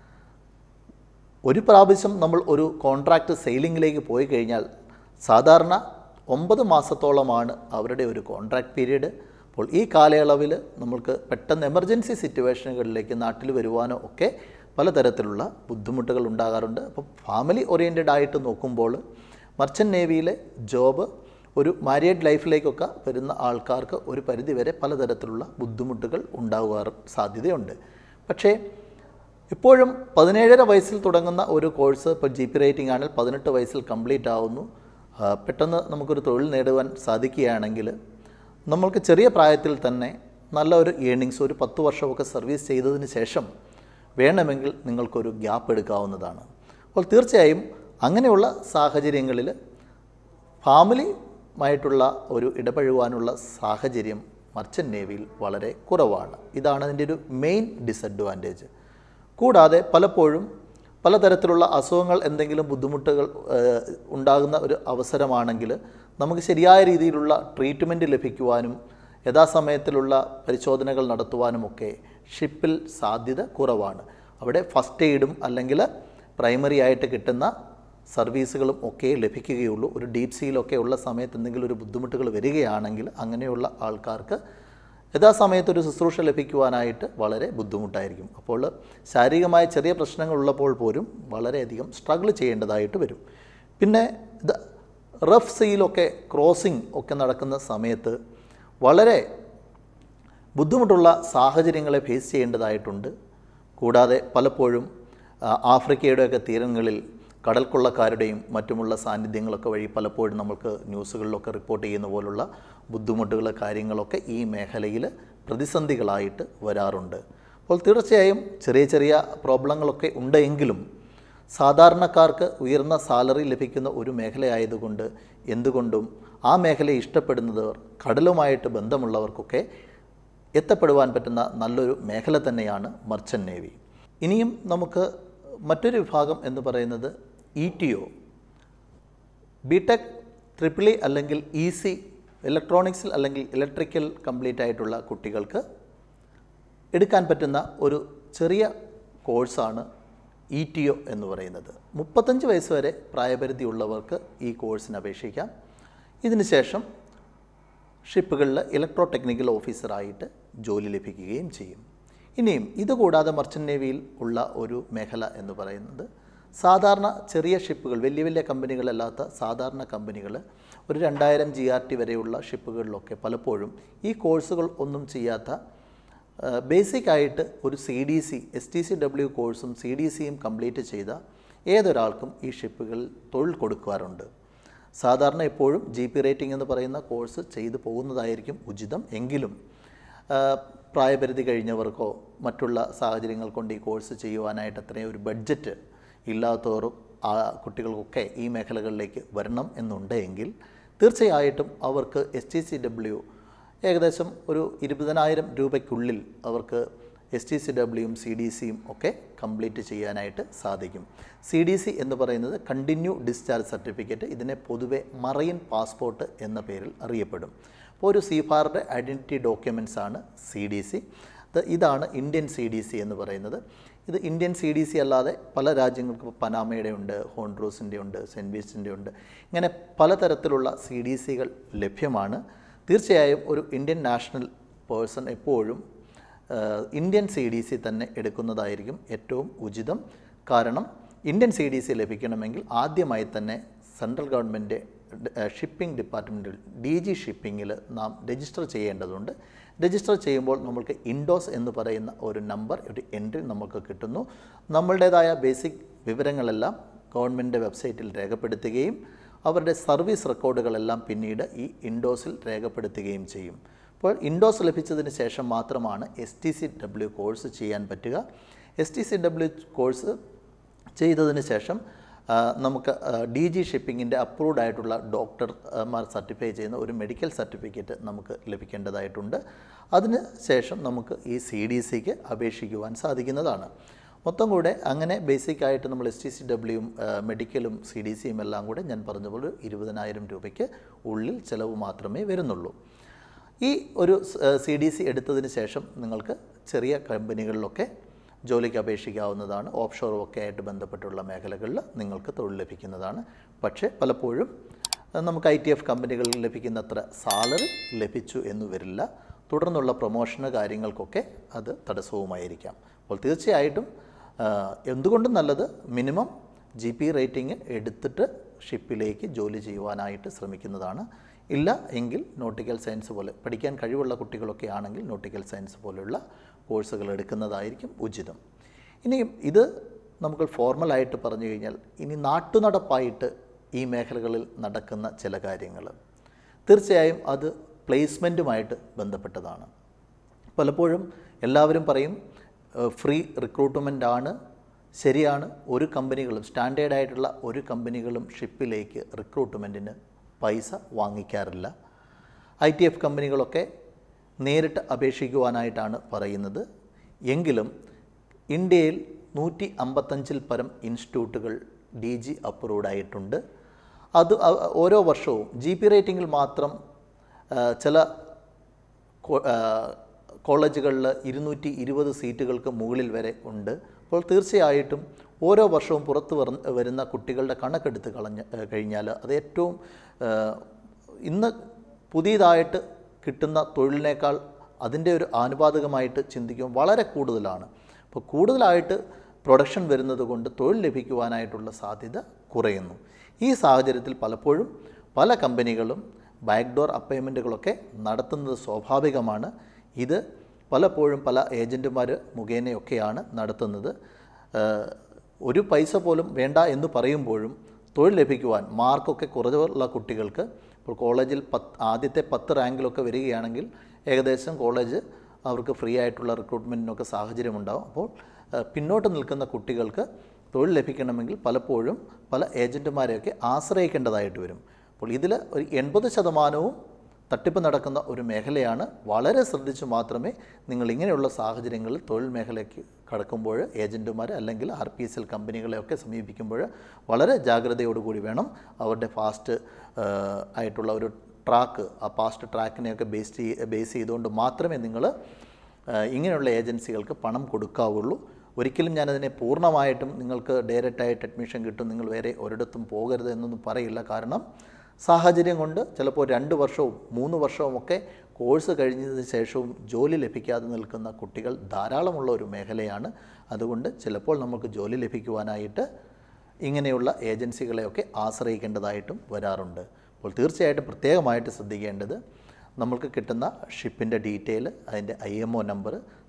ഒരു പ്രാവശ്യം നമ്മൾ ഒരു കോൺട്രാക്റ്റ് സെയിലിങ്ങിലേക്ക് പോയി കഴിഞ്ഞാൽ സാധാരണ ഒമ്പത് മാസത്തോളമാണ് അവരുടെ ഒരു കോൺട്രാക്റ്റ് പീരീഡ്. അപ്പോൾ ഈ കാലയളവിൽ നമ്മൾക്ക് പെട്ടെന്ന് എമർജൻസി സിറ്റുവേഷനുകളിലേക്ക് നാട്ടിൽ വരുവാനോ ഒക്കെ പലതരത്തിലുള്ള ബുദ്ധിമുട്ടുകൾ ഉണ്ടാകാറുണ്ട്. അപ്പോൾ ഫാമിലി ഓറിയൻറ്റഡ് ആയിട്ട് നോക്കുമ്പോൾ മർച്ചൻ്റ് നേവിയിലെ ജോബ് ഒരു മാരിയഡ് ലൈഫിലേക്കൊക്കെ വരുന്ന ആൾക്കാർക്ക് ഒരു പരിധിവരെ പലതരത്തിലുള്ള ബുദ്ധിമുട്ടുകൾ ഉണ്ടാകാൻ സാധ്യതയുണ്ട്. പക്ഷേ ഇപ്പോഴും പതിനേഴര വയസ്സിൽ തുടങ്ങുന്ന ഒരു കോഴ്സ് ഇപ്പോൾ ജി പി റേറ്റിംഗ് ആണെങ്കിൽ പതിനെട്ട് വയസ്സിൽ കംപ്ലീറ്റ് ആവുന്നു. പെട്ടെന്ന് നമുക്കൊരു തൊഴിൽ നേടുവാൻ സാധിക്കുകയാണെങ്കിൽ നമ്മൾക്ക് ചെറിയ പ്രായത്തിൽ തന്നെ നല്ല ഒരു ഏണിങ്സ് ഒരു പത്ത് വർഷമൊക്കെ സർവീസ് ചെയ്തതിന് ശേഷം വേണമെങ്കിൽ നിങ്ങൾക്കൊരു ഗ്യാപ്പ് എടുക്കാവുന്നതാണ്. അപ്പോൾ തീർച്ചയായും അങ്ങനെയുള്ള സാഹചര്യങ്ങളിൽ ഫാമിലിയുമായിട്ടുള്ള ഒരു ഇടപഴകുവാനുള്ള സാഹചര്യം മർച്ചൻ്റ് നേവിയിൽ വളരെ കുറവാണ്. ഇതാണ് അതിൻ്റെ ഒരു മെയിൻ ഡിസഡ്വാൻറ്റേജ്. കൂടാതെ പലപ്പോഴും പലതരത്തിലുള്ള അസുഖങ്ങൾ എന്തെങ്കിലും ബുദ്ധിമുട്ടുകൾ ഉണ്ടാകുന്ന ഒരു അവസരമാണെങ്കിൽ നമുക്ക് ശരിയായ രീതിയിലുള്ള ട്രീറ്റ്മെൻറ്റ് ലഭിക്കുവാനും യഥാസമയത്തിലുള്ള പരിശോധനകൾ നടത്തുവാനുമൊക്കെ ഷിപ്പിൽ സാധ്യത കുറവാണ്. അവിടെ ഫസ്റ്റ് എയ്ഡും അല്ലെങ്കിൽ പ്രൈമറി ആയിട്ട് കിട്ടുന്ന സർവീസുകളും ഒക്കെ ലഭിക്കുകയുള്ളൂ. ഒരു ഡീപ് സീലൊക്കെ ഉള്ള സമയത്ത് എന്തെങ്കിലും ഒരു ബുദ്ധിമുട്ടുകൾ വരികയാണെങ്കിൽ അങ്ങനെയുള്ള ആൾക്കാർക്ക് യഥാസമയത്തൊരു ശുശ്രൂഷ ലഭിക്കുവാനായിട്ട് വളരെ ബുദ്ധിമുട്ടായിരിക്കും. അപ്പോൾ ശാരീരികമായ ചെറിയ പ്രശ്നങ്ങളുള്ളപ്പോൾ പോലും വളരെയധികം സ്ട്രഗിൾ ചെയ്യേണ്ടതായിട്ട് വരും. പിന്നെ ഇത് റഫ് സീലൊക്കെ ക്രോസിംഗ് ഒക്കെ നടക്കുന്ന സമയത്ത് വളരെ ബുദ്ധിമുട്ടുള്ള സാഹചര്യങ്ങളെ ഫേസ് ചെയ്യേണ്ടതായിട്ടുണ്ട്. കൂടാതെ പലപ്പോഴും ആഫ്രിക്കയുടെയൊക്കെ തീരങ്ങളിൽ കടൽക്കൊള്ളക്കാരുടെയും മറ്റുമുള്ള സാന്നിധ്യങ്ങളൊക്കെ വഴി പലപ്പോഴും നമുക്ക് ന്യൂസുകളിലൊക്കെ റിപ്പോർട്ട് ചെയ്യുന്ന പോലുള്ള ബുദ്ധിമുട്ടുകൾ കാര്യങ്ങളൊക്കെ ഈ മേഖലയിൽ പ്രതിസന്ധികളായിട്ട് വരാറുണ്ട്. അപ്പോൾ തീർച്ചയായും ചെറിയ ചെറിയ പ്രോബ്ലങ്ങളൊക്കെ ഉണ്ടെങ്കിലും സാധാരണക്കാർക്ക് ഉയർന്ന സാലറി ലഭിക്കുന്ന ഒരു മേഖലയായതുകൊണ്ട് എന്തുകൊണ്ടും ആ മേഖലയെ ഇഷ്ടപ്പെടുന്നവർ കടലുമായിട്ട് ബന്ധമുള്ളവർക്കൊക്കെ എത്തപ്പെടുവാൻ പറ്റുന്ന നല്ലൊരു മേഖല തന്നെയാണ് മർച്ചൻ്റ് നേവി. ഇനിയും നമുക്ക് മറ്റൊരു വിഭാഗം എന്ന് പറയുന്നത് E T O, B tech triple E അല്ലെങ്കിൽ ഇ സി ഇലക്ട്രോണിക്സിൽ അല്ലെങ്കിൽ ഇലക്ട്രിക്കൽ കംപ്ലീറ്റ് ആയിട്ടുള്ള കുട്ടികൾക്ക് എടുക്കാൻ പറ്റുന്ന ഒരു ചെറിയ കോഴ്സാണ് ഇ ടി ഒ എന്ന് പറയുന്നത്. മുപ്പത്തഞ്ച് വയസ്സ് വരെ പ്രായപരിധി ഉള്ളവർക്ക് ഈ കോഴ്സിന് അപേക്ഷിക്കാം. ഇതിന് ശേഷം ഷിപ്പുകളിൽ ഇലക്ട്രോ ടെക്നിക്കൽ ഓഫീസറായിട്ട് ജോലി ലഭിക്കുകയും ചെയ്യും. ഇനിയും ഇതുകൂടാതെ മർച്ചൻ്റ് നേവിയിൽ ഉള്ള ഒരു മേഖല എന്ന് പറയുന്നത് സാധാരണ ചെറിയ ഷിപ്പുകൾ, വലിയ വലിയ കമ്പനികളല്ലാത്ത സാധാരണ കമ്പനികൾ, ഒരു രണ്ടായിരം ജി ആർ ടി വരെയുള്ള ഷിപ്പുകളിലൊക്കെ പലപ്പോഴും ഈ കോഴ്സുകൾ ഒന്നും ചെയ്യാത്ത ബേസിക്കായിട്ട് ഒരു C D C S T C W കോഴ്സും സി ഡി സിയും കംപ്ലീറ്റ് ചെയ്ത ഏതൊരാൾക്കും ഈ ഷിപ്പുകളിൽ തൊഴിൽ കൊടുക്കാറുണ്ട്. സാധാരണ എപ്പോഴും ജി പി റേറ്റിംഗ് എന്ന് പറയുന്ന കോഴ്സ് ചെയ്തു പോകുന്നതായിരിക്കും ഉചിതം. എങ്കിലും പ്രായപരിധി കഴിഞ്ഞവർക്കോ മറ്റുള്ള സാഹചര്യങ്ങൾ കൊണ്ട് ഈ കോഴ്സ് ചെയ്യുവാനായിട്ട് അത്രയും ഒരു ബഡ്ജറ്റ് ഇല്ലാത്തവരും ആ കുട്ടികൾക്കൊക്കെ ഈ മേഖലകളിലേക്ക് വരണം എന്നുണ്ടെങ്കിൽ തീർച്ചയായിട്ടും അവർക്ക് എസ് ടി സി ഡബ്ല്യു ഏകദേശം ഒരു ഇരുപതിനായിരം രൂപയ്ക്കുള്ളിൽ അവർക്ക് എസ് ടി സി ഡബ്ല്യുവും സി ഡി സിയും ഒക്കെ കംപ്ലീറ്റ് ചെയ്യാനായിട്ട് സാധിക്കും. സി ഡി സി എന്ന് പറയുന്നത് കണ്ടിന്യൂ ഡിസ്ചാർജ് സർട്ടിഫിക്കറ്റ്, ഇതിനെ പൊതുവെ മറൈൻ പാസ്പോർട്ട് എന്ന പേരിൽ അറിയപ്പെടും. അപ്പോൾ ഒരു സീഫാറുടെ ഐഡൻറ്റിറ്റി ഡോക്യുമെൻറ്റ്സ് ആണ് സി ഡി സി. ഇതാണ് ഇന്ത്യൻ സി ഡി സി എന്ന് പറയുന്നത്. ഇത് ഇന്ത്യൻ സി ഡി സി അല്ലാതെ പല രാജ്യങ്ങൾക്കും പനാമയുടെ ഉണ്ട്, ഹോൺഡ്രൂസിൻ്റെ ഉണ്ട്, സെൻറ്റ് വിൻസെൻ്റ് ഉണ്ട്, ഇങ്ങനെ പലതരത്തിലുള്ള സി ഡി സികൾ ലഭ്യമാണ്. തീർച്ചയായും ഒരു ഇന്ത്യൻ നാഷണൽ പേഴ്സൺ എപ്പോഴും ഇന്ത്യൻ സി ഡി സി തന്നെ എടുക്കുന്നതായിരിക്കും ഏറ്റവും ഉചിതം. കാരണം ഇന്ത്യൻ സി ഡി സി ലഭിക്കണമെങ്കിൽ ആദ്യമായി തന്നെ സെൻട്രൽ ഗവൺമെൻറ് ഷിപ്പിംഗ് ഡിപ്പാർട്ട്മെൻറ്റിൽ ഡി ജി ഷിപ്പിങ്ങിൽ നാം രജിസ്റ്റർ ചെയ്യേണ്ടതുണ്ട്. രജിസ്റ്റർ ചെയ്യുമ്പോൾ നമ്മൾക്ക് ഇൻഡോസ് എന്ന് പറയുന്ന ഒരു നമ്പർ, ഒരു എൻട്രി നമുക്ക് കിട്ടുന്നു. നമ്മളുടേതായ ബേസിക് വിവരങ്ങളെല്ലാം ഗവൺമെൻറ് വെബ്സൈറ്റിൽ രേഖപ്പെടുത്തുകയും അവരുടെ സർവീസ് റെക്കോർഡുകളെല്ലാം പിന്നീട് ഈ ഇൻഡോസിൽ രേഖപ്പെടുത്തുകയും ചെയ്യും. അപ്പോൾ ഇൻഡോസ് ലഭിച്ചതിന് ശേഷം മാത്രമാണ് S T C W course ചെയ്യാൻ പറ്റുക. S T C W course ചെയ്തതിന് ശേഷം നമുക്ക് ഡി ജി ഷിപ്പിങ്ങിൻ്റെ അപ്രൂവ്ഡ് ആയിട്ടുള്ള ഡോക്ടർമാർ സർട്ടിഫൈ ചെയ്യുന്ന ഒരു മെഡിക്കൽ സർട്ടിഫിക്കറ്റ് നമുക്ക് ലഭിക്കേണ്ടതായിട്ടുണ്ട്. അതിന് ശേഷം നമുക്ക് ഈ സി ഡി സിക്ക് അപേക്ഷിക്കുവാൻ സാധിക്കുന്നതാണ്. മൊത്തം കൂടെ അങ്ങനെ ബേസിക്കായിട്ട് നമ്മൾ എസ് ടി സി ഡബ്ല്യുവും മെഡിക്കലും സി ഡി സിയും എല്ലാം കൂടെ ഞാൻ പറഞ്ഞ പോലെ ഇരുപതിനായിരം രൂപയ്ക്ക് ഉള്ളിൽ ചിലവ് മാത്രമേ വരുന്നുള്ളൂ. ഈ ഒരു സി ഡി സി എടുത്തതിന് ശേഷം നിങ്ങൾക്ക് ചെറിയ കമ്പനികളിലൊക്കെ ജോലിക്ക് അപേക്ഷിക്കാവുന്നതാണ്. ഓഫ് ഷോറും ഒക്കെ ആയിട്ട് ബന്ധപ്പെട്ടുള്ള മേഖലകളിൽ നിങ്ങൾക്ക് തൊഴിൽ ലഭിക്കുന്നതാണ്. പക്ഷേ പലപ്പോഴും നമുക്ക് ഐ ടി എഫ് കമ്പനികളിൽ ലഭിക്കുന്നത്ര സാലറി ലഭിച്ചു എന്ന് വരില്ല. തുടർന്നുള്ള പ്രൊമോഷന് കാര്യങ്ങൾക്കൊക്കെ അത് തടസ്സവുമായിരിക്കാം. അപ്പോൾ തീർച്ചയായിട്ടും എന്തുകൊണ്ടും നല്ലത് മിനിമം ജി പി റേറ്റിംഗ് എടുത്തിട്ട് ഷിപ്പിലേക്ക് ജോലി ചെയ്യുവാനായിട്ട് ശ്രമിക്കുന്നതാണ്. ഇല്ല എങ്കിൽ നോട്ടിക്കൽ സയൻസ് പോലെ പഠിക്കാൻ കഴിവുള്ള കുട്ടികളൊക്കെ ആണെങ്കിൽ നോട്ടിക്കൽ സയൻസ് പോലെയുള്ള കോഴ്സുകൾ എടുക്കുന്നതായിരിക്കും ഉചിതം. ഇനിയും ഇത് നമുക്ക് ഫോർമലായിട്ട് പറഞ്ഞു കഴിഞ്ഞാൽ ഇനി നാട്ടുനടപ്പായിട്ട് ഈ മേഖലകളിൽ നടക്കുന്ന ചില കാര്യങ്ങൾ തീർച്ചയായും അത് പ്ലേസ്മെൻറ്റുമായിട്ട് ബന്ധപ്പെട്ടതാണ്. പലപ്പോഴും എല്ലാവരും പറയും ഫ്രീ റിക്രൂട്ട്മെൻ്റ് ആണ്. ശരിയാണ്, ഒരു കമ്പനികളും സ്റ്റാൻഡേർഡായിട്ടുള്ള ഒരു കമ്പനികളും ഷിപ്പിലേക്ക് റിക്രൂട്ട്മെൻറ്റിന് പൈസ വാങ്ങിക്കാറില്ല. ഐ ടി എഫ് കമ്പനികളൊക്കെ നേരിട്ട് അപേക്ഷിക്കുവാനായിട്ടാണ് പറയുന്നത്. എങ്കിലും ഇന്ത്യയിൽ നൂറ്റി അമ്പത്തഞ്ചിൽ പരം ഇൻസ്റ്റിറ്റ്യൂട്ടുകൾ ഡി ജി അപ്രൂവ്ഡ് ആയിട്ടുണ്ട്. അത് ഓരോ വർഷവും ജി പി റേറ്റിംഗിൽ മാത്രം ചില കോളേജുകളിൽ ഇരുന്നൂറ്റി ഇരുപത് സീറ്റുകൾക്ക് മുകളിൽ വരെ ഉണ്ട്. അപ്പോൾ തീർച്ചയായിട്ടും ഓരോ വർഷവും പുറത്ത് വരുന്ന കുട്ടികളുടെ കണക്കെടുത്ത് കളഞ്ഞ കഴിഞ്ഞാൽ അത് ഏറ്റവും ഇന്ന് പുതിയതായിട്ട് കിട്ടുന്ന തൊഴിലിനേക്കാൾ അതിൻ്റെ ഒരു ആനുപാതികമായിട്ട് ചിന്തിക്കുമ്പോൾ വളരെ കൂടുതലാണ്. അപ്പോൾ കൂടുതലായിട്ട് പ്രൊഡക്ഷൻ വരുന്നത് കൊണ്ട് തൊഴിൽ ലഭിക്കുവാനായിട്ടുള്ള സാധ്യത കുറയുന്നു. ഈ സാഹചര്യത്തിൽ പലപ്പോഴും പല കമ്പനികളും ബാക്ക്ഡോർ അപ്പോയിൻമെൻറ്റുകളൊക്കെ നടത്തുന്നത് സ്വാഭാവികമാണ്. ഇത് പലപ്പോഴും പല ഏജൻറ്റുമാർ മുഖേനയൊക്കെയാണ് നടത്തുന്നത്. ഒരു പൈസ പോലും വേണ്ട എന്ന് പറയുമ്പോഴും തൊഴിൽ ലഭിക്കുവാൻ മാർക്കൊക്കെ കുറവുള്ള കുട്ടികൾക്ക് ഇപ്പോൾ കോളേജിൽ പത്ത് ആദ്യത്തെ പത്ത് റാങ്കിലൊക്കെ വരികയാണെങ്കിൽ ഏകദേശം കോളേജ് അവർക്ക് ഫ്രീ ആയിട്ടുള്ള റിക്രൂട്ട്മെൻറ്റിനൊക്കെ സാഹചര്യമുണ്ടാകും. അപ്പോൾ പിന്നോട്ട് നിൽക്കുന്ന കുട്ടികൾക്ക് തൊഴിൽ ലഭിക്കണമെങ്കിൽ പലപ്പോഴും പല ഏജൻറ്റുമാരെയൊക്കെ ആശ്രയിക്കേണ്ടതായിട്ട് വരും. അപ്പോൾ ഇതിൽ ഒരു എൺപത് ശതമാനവും തട്ടിപ്പ് നടക്കുന്ന ഒരു മേഖലയാണ്. വളരെ ശ്രദ്ധിച്ച് മാത്രമേ നിങ്ങൾ ഇങ്ങനെയുള്ള സാഹചര്യങ്ങളിൽ തൊഴിൽ മേഖലയ്ക്ക് കടക്കുമ്പോൾ ഏജൻറ്റുമാർ അല്ലെങ്കിൽ ആർ പി എസ് എൽ കമ്പനികളെയൊക്കെ സമീപിക്കുമ്പോൾ വളരെ ജാഗ്രതയോടുകൂടി വേണം. അവരുടെ ഫാസ്റ്റ് ആയിട്ടുള്ള ഒരു ട്രാക്ക്, ആ പാസ്റ്റ് ട്രാക്കിനെയൊക്കെ ബേസ് ചെയ്ത് ബേസ് ചെയ്തുകൊണ്ട് മാത്രമേ നിങ്ങൾ ഇങ്ങനെയുള്ള ഏജൻസികൾക്ക് പണം കൊടുക്കാവുള്ളൂ. ഒരിക്കലും ഞാനതിനെ പൂർണ്ണമായിട്ടും നിങ്ങൾക്ക് ഡയറക്റ്റായിട്ട് അഡ്മിഷൻ കിട്ടും, നിങ്ങൾ വേറെ ഒരിടത്തും പോകരുത് എന്നൊന്നും പറയില്ല. കാരണം സാഹചര്യം കൊണ്ട് ചിലപ്പോൾ രണ്ട് വർഷവും മൂന്ന് വർഷവും ഒക്കെ കോഴ്സ് കഴിഞ്ഞതിന് ശേഷവും ജോലി ലഭിക്കാതെ നിൽക്കുന്ന കുട്ടികൾ ധാരാളമുള്ള ഒരു മേഖലയാണ്. അതുകൊണ്ട് ചിലപ്പോൾ നമുക്ക് ജോലി ലഭിക്കുവാനായിട്ട് ഇങ്ങനെയുള്ള ഏജൻസികളെയൊക്കെ ആശ്രയിക്കേണ്ടതായിട്ടും വരാറുണ്ട്. അപ്പോൾ തീർച്ചയായിട്ടും പ്രത്യേകമായിട്ട് ശ്രദ്ധിക്കേണ്ടത് നമ്മൾക്ക് കിട്ടുന്ന ഷിപ്പിൻ്റെ ഡീറ്റെയിൽ, അതിൻ്റെ ഐ എം ഒ നമ്പർ,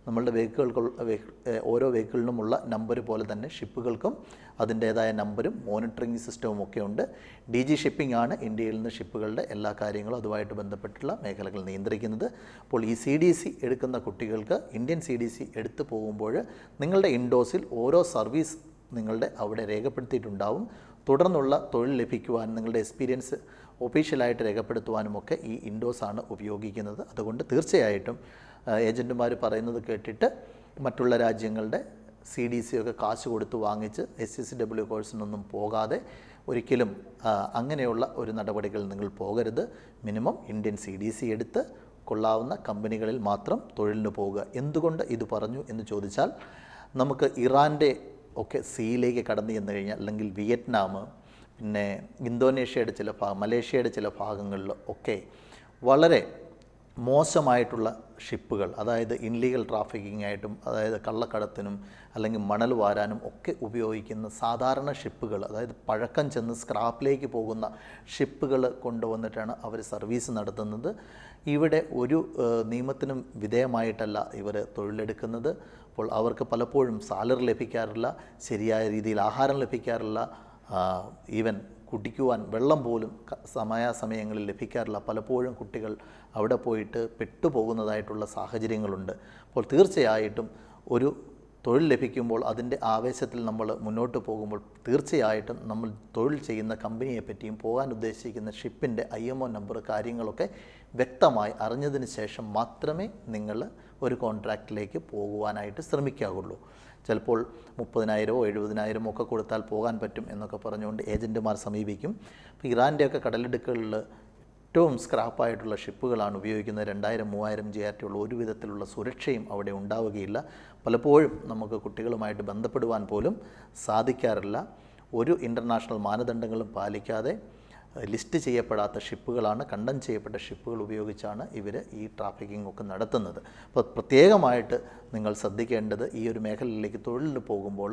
നമ്മളുടെ വെഹിക്കിളുകൾ ഓരോ വെഹിക്കിളിനുമുള്ള നമ്പർ പോലെ തന്നെ ഷിപ്പുകൾക്കും അതിൻ്റേതായ നമ്പരും മോണിറ്ററിംഗ് സിസ്റ്റവും ഒക്കെ ഉണ്ട്. ഡി ജി ഷിപ്പിംഗ് ആണ് ഇന്ത്യയിൽ നിന്ന് ഷിപ്പുകളുടെ എല്ലാ കാര്യങ്ങളും അതുമായിട്ട് ബന്ധപ്പെട്ടുള്ള മേഖലകൾ നിയന്ത്രിക്കുന്നത്. അപ്പോൾ ഈ സി ഡി സി എടുക്കുന്ന കുട്ടികൾക്ക് ഇന്ത്യൻ സി ഡി സി എടുത്തു പോകുമ്പോൾ നിങ്ങളുടെ ഇൻഡോസിൽ ഓരോ സർവീസ് നിങ്ങളുടെ അവിടെ രേഖപ്പെടുത്തിയിട്ടുണ്ടാവും. തുടർന്നുള്ള തൊഴിൽ ലഭിക്കുവാൻ നിങ്ങളുടെ എക്സ്പീരിയൻസ് ഒഫീഷ്യലായിട്ട് രേഖപ്പെടുത്തുവാനുമൊക്കെ ഈ ഇൻഡോസാണ് ഉപയോഗിക്കുന്നത്. അതുകൊണ്ട് തീർച്ചയായിട്ടും ഏജൻറ്റുമാർ പറയുന്നത് കേട്ടിട്ട് മറ്റുള്ള രാജ്യങ്ങളുടെ സി ഡി സി ഒക്കെ കാശ് കൊടുത്ത് വാങ്ങിച്ച് എസ് സി സി ഡബ്ല്യു കോഴ്സിനൊന്നും പോകാതെ ഒരിക്കലും അങ്ങനെയുള്ള ഒരു നടപടികൾ നിങ്ങൾ പോകരുത്. Minimum Indian C D C എടുത്ത് കൊള്ളാവുന്ന കമ്പനികളിൽ മാത്രം തൊഴിലിന് പോവുക. എന്തുകൊണ്ട് ഇത് പറഞ്ഞു എന്ന് ചോദിച്ചാൽ, നമുക്ക് ഇറാൻ്റെ ഒക്കെ സീയിലേക്ക് കടന്നു ചെന്ന് കഴിഞ്ഞാൽ, അല്ലെങ്കിൽ വിയറ്റ്നാം, പിന്നെ ഇന്തോനേഷ്യയുടെ ചില ഭാഗം, മലേഷ്യയുടെ ചില ഭാഗങ്ങളിൽ ഒക്കെ വളരെ മോശമായിട്ടുള്ള ഷിപ്പുകൾ, അതായത് ഇൻലീഗൽ ട്രാഫിക്കിംഗ് ആയിട്ടും അതായത് കള്ളക്കടത്തിനും അല്ലെങ്കിൽ മണൽ വാരാനും ഒക്കെ ഉപയോഗിക്കുന്ന സാധാരണ ഷിപ്പുകൾ, അതായത് പഴക്കം ചെന്ന് സ്ക്രാപ്പിലേക്ക് പോകുന്ന ഷിപ്പുകൾ കൊണ്ടുവന്നിട്ടാണ് അവർ സർവീസ് നടത്തുന്നത്. ഇവിടെ ഒരു നിയമത്തിനും വിധേയമായിട്ടല്ല ഇവർ തൊഴിലെടുക്കുന്നത്. അപ്പോൾ അവർക്ക് പലപ്പോഴും സാലറി ലഭിക്കാറില്ല, ശരിയായ രീതിയിൽ ആഹാരം ലഭിക്കാറില്ല, ഈവൻ കുടിക്കുവാൻ വെള്ളം പോലും സമയാസമയങ്ങളിൽ ലഭിക്കാറില്ല. പലപ്പോഴും കുട്ടികൾ അവിടെ പോയിട്ട് പെട്ടുപോകുന്നതായിട്ടുള്ള സാഹചര്യങ്ങളുണ്ട്. അപ്പോൾ തീർച്ചയായിട്ടും ഒരു തൊഴിൽ ലഭിക്കുമ്പോൾ അതിൻ്റെ ആവേശത്തിൽ നമ്മൾ മുന്നോട്ട് പോകുമ്പോൾ തീർച്ചയായിട്ടും നമ്മൾ തൊഴിൽ ചെയ്യുന്ന കമ്പനിയെ പറ്റിയും പോകാൻ ഉദ്ദേശിക്കുന്ന ഷിപ്പിൻ്റെ ഐ എം ഒ നമ്പർ കാര്യങ്ങളൊക്കെ വ്യക്തമായി അറിഞ്ഞതിന് ശേഷം മാത്രമേ നിങ്ങൾ ഒരു കോൺട്രാക്റ്റിലേക്ക് പോകുവാനായിട്ട് ശ്രമിക്കാവുള്ളൂ. ചിലപ്പോൾ മുപ്പതിനായിരമോ എഴുപതിനായിരമോ ഒക്കെ കൊടുത്താൽ പോകാൻ പറ്റും എന്നൊക്കെ പറഞ്ഞുകൊണ്ട് ഏജൻറ്റുമാർ സമീപിക്കും. ഇപ്പോൾ ഇറാൻ്റെയൊക്കെ കടലിടുക്കുകളിൽ ഏറ്റവും സ്ക്രാപ്പായിട്ടുള്ള ഷിപ്പുകളാണ് ഉപയോഗിക്കുന്നത്. രണ്ടായിരം മൂവായിരം ജി ആർ ടി ഉള്ള ഒരു വിധത്തിലുള്ള സുരക്ഷയും അവിടെ ഉണ്ടാവുകയില്ല. പലപ്പോഴും നമുക്ക് കുട്ടികളുമായിട്ട് ബന്ധപ്പെടുവാൻ പോലും സാധിക്കാറില്ല. ഒരു ഇൻ്റർനാഷണൽ മാനദണ്ഡങ്ങളും പാലിക്കാതെ ലിസ്റ്റ് ചെയ്യപ്പെടാത്ത ഷിപ്പുകളാണ്, കണ്ടം ചെയ്യപ്പെട്ട ഷിപ്പുകൾ ഉപയോഗിച്ചാണ് ഇവർ ഈ ട്രാഫിക്കിംഗ് ഒക്കെ നടത്തുന്നത്. അപ്പോൾ പ്രത്യേകമായിട്ട് നിങ്ങൾ ശ്രദ്ധിക്കേണ്ടത്, ഈ ഒരു മേഖലയിലേക്ക് തൊഴിലിന് പോകുമ്പോൾ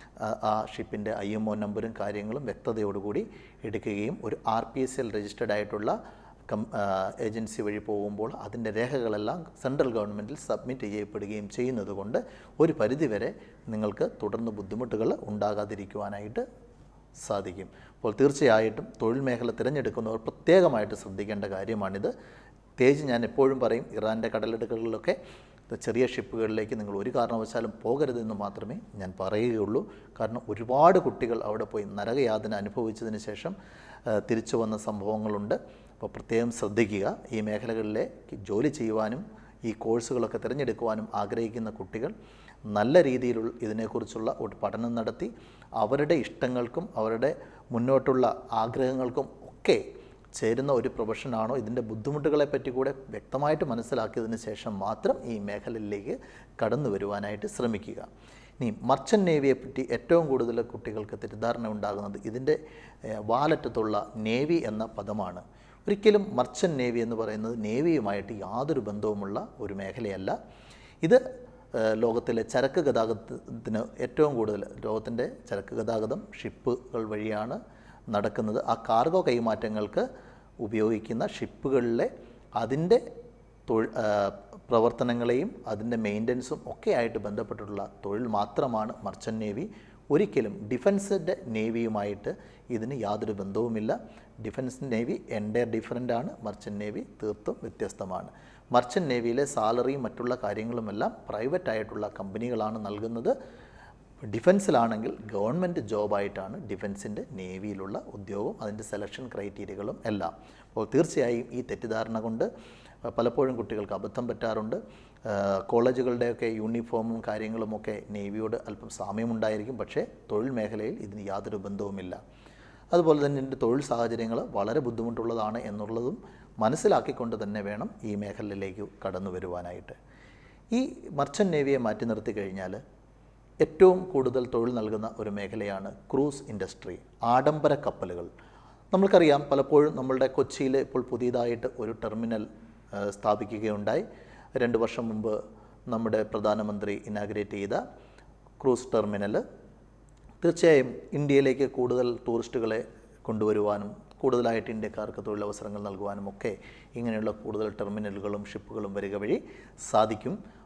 ആ ഷിപ്പിൻ്റെ ഐ എം ഒ നമ്പറും കാര്യങ്ങളും വ്യക്തതയോടുകൂടി എടുക്കുകയും ഒരു R P S L registered ആയിട്ടുള്ള കം ഏജൻസി വഴി പോകുമ്പോൾ അതിൻ്റെ രേഖകളെല്ലാം സെൻട്രൽ ഗവൺമെൻറ്റിൽ സബ്മിറ്റ് ചെയ്യപ്പെടുകയും ചെയ്യുന്നത് കൊണ്ട് ഒരു പരിധിവരെ നിങ്ങൾക്ക് തുടർന്ന് ബുദ്ധിമുട്ടുകൾ ഉണ്ടാകാതിരിക്കുവാനായിട്ട് സാധിക്കും. അപ്പോൾ തീർച്ചയായിട്ടും തൊഴിൽ മേഖല തിരഞ്ഞെടുക്കുന്നവർ പ്രത്യേകമായിട്ട് ശ്രദ്ധിക്കേണ്ട കാര്യമാണിത്. പ്രത്യേകിച്ച് ഞാൻ എപ്പോഴും പറയും, ഇറാൻ്റെ കടലിടുക്കുകളിലൊക്കെ ചെറിയ ഷിപ്പുകളിലേക്ക് നിങ്ങൾ ഒരു കാരണവശാലും പോകരുതെന്ന് മാത്രമേ ഞാൻ പറയുകയുള്ളൂ. കാരണം ഒരുപാട് കുട്ടികൾ അവിടെ പോയി നരകയാതന അനുഭവിച്ചതിന് ശേഷം തിരിച്ചു വന്ന സംഭവങ്ങളുണ്ട്. അപ്പോൾ പ്രത്യേകം ശ്രദ്ധിക്കുക. ഈ മേഖലകളിലേക്ക് ജോലി ചെയ്യുവാനും ഈ കോഴ്സുകളൊക്കെ തിരഞ്ഞെടുക്കുവാനും ആഗ്രഹിക്കുന്ന കുട്ടികൾ നല്ല രീതിയിലുള്ള ഇതിനെക്കുറിച്ചുള്ള ഒരു പഠനം നടത്തി അവരുടെ ഇഷ്ടങ്ങൾക്കും അവരുടെ മുന്നോട്ടുള്ള ആഗ്രഹങ്ങൾക്കും ഒക്കെ ചേരുന്ന ഒരു പ്രൊഫഷനാണോ, ഇതിൻ്റെ ബുദ്ധിമുട്ടുകളെ പറ്റി കൂടെ വ്യക്തമായിട്ട് മനസ്സിലാക്കിയതിന് ശേഷം മാത്രം ഈ മേഖലയിലേക്ക് കടന്നു വരുവാനായിട്ട് ശ്രമിക്കുക. ഇനി മർച്ചൻ്റ് നേവിയെ പറ്റി ഏറ്റവും കൂടുതൽ കുട്ടികൾക്ക് തെറ്റിദ്ധാരണ ഉണ്ടാകുന്നത് ഇതിൻ്റെ വാലറ്റത്തുള്ള നേവി എന്ന പദമാണ്. ഒരിക്കലും മർച്ചൻ്റ് നേവി എന്ന് പറയുന്നത് നേവിയുമായിട്ട് യാതൊരു ബന്ധവുമുള്ള ഒരു മേഖലയല്ല. ഇത് ലോകത്തിലെ ചരക്ക് ഗതാഗതത്തിന് ഏറ്റവും കൂടുതൽ, ലോകത്തിൻ്റെ ചരക്ക് ഗതാഗതം ഷിപ്പുകൾ വഴിയാണ് നടക്കുന്നത്. ആ കാർഗോ കൈമാറ്റങ്ങൾക്ക് ഉപയോഗിക്കുന്ന ഷിപ്പുകളിലെ അതിൻ്റെ തൊഴിൽ പ്രവർത്തനങ്ങളെയും അതിൻ്റെ മെയിൻ്റനൻസും ഒക്കെ ആയിട്ട് ബന്ധപ്പെട്ടിട്ടുള്ള തൊഴിൽ മാത്രമാണ് മർച്ചൻ്റ് നേവി. ഒരിക്കലും ഡിഫൻസിൻ്റെ നേവിയുമായിട്ട് ഇതിന് യാതൊരു ബന്ധവുമില്ല. ഡിഫൻസ് നേവി എൻ്റയർ ഡിഫറൻ്റാണ്, മർച്ചൻ്റ് നേവി തീർത്തും വ്യത്യസ്തമാണ്. മർച്ചൻ്റ് നേവിയിലെ സാലറിയും മറ്റുള്ള കാര്യങ്ങളുമെല്ലാം പ്രൈവറ്റ് ആയിട്ടുള്ള കമ്പനികളാണ് നൽകുന്നത്. ഡിഫൻസിലാണെങ്കിൽ ഗവൺമെൻറ് ജോബായിട്ടാണ് ഡിഫൻസിൻ്റെ നേവിയിലുള്ള ഉദ്യോഗം, അതിൻ്റെ സെലക്ഷൻ ക്രൈറ്റീരിയകളും എല്ലാം. അപ്പോൾ തീർച്ചയായും ഈ തെറ്റിദ്ധാരണ കൊണ്ട് പലപ്പോഴും കുട്ടികൾക്ക് അബദ്ധം പറ്റാറുണ്ട്. കോളേജുകളുടെയൊക്കെ യൂണിഫോമും കാര്യങ്ങളുമൊക്കെ നേവിയോട് അല്പം സാമ്യമുണ്ടായിരിക്കും, പക്ഷേ തൊഴിൽ മേഖലയിൽ ഇതിന് യാതൊരു ബന്ധവുമില്ല. അതുപോലെ തന്നെ ഇതിൻ്റെ തൊഴിൽ സാഹചര്യങ്ങൾ വളരെ ബുദ്ധിമുട്ടുള്ളതാണ് എന്നുള്ളതും മനസ്സിലാക്കിക്കൊണ്ട് തന്നെ വേണം ഈ മേഖലയിലേക്ക് കടന്നു വരുവാനായിട്ട്. ഈ മർച്ചൻ്റ് നേവിയെ മാറ്റി നിർത്തി കഴിഞ്ഞാൽ ഏറ്റവും കൂടുതൽ തൊഴിൽ നൽകുന്ന ഒരു മേഖലയാണ് ക്രൂസ് ഇൻഡസ്ട്രി, ആഡംബര കപ്പലുകൾ. നമ്മൾക്കറിയാം, പലപ്പോഴും നമ്മളുടെ കൊച്ചിയിൽ ഇപ്പോൾ പുതിയതായിട്ട് ഒരു ടെർമിനൽ സ്ഥാപിക്കുകയുണ്ടായി. രണ്ട് വർഷം മുമ്പ് നമ്മുടെ പ്രധാനമന്ത്രി ഇനാഗ്രേറ്റ് ചെയ്ത ക്രൂസ് ടെർമിനൽ തീർച്ചയായും ഇന്ത്യയിലേക്ക് കൂടുതൽ ടൂറിസ്റ്റുകളെ കൊണ്ടുവരുവാനും കൂടുതലായിട്ട് ഇന്ത്യക്കാർക്ക് തൊഴിലവസരങ്ങൾ നൽകുവാനും ഒക്കെ ഇങ്ങനെയുള്ള കൂടുതൽ ടെർമിനലുകളും ഷിപ്പുകളും വരിക വഴി സാധിക്കും.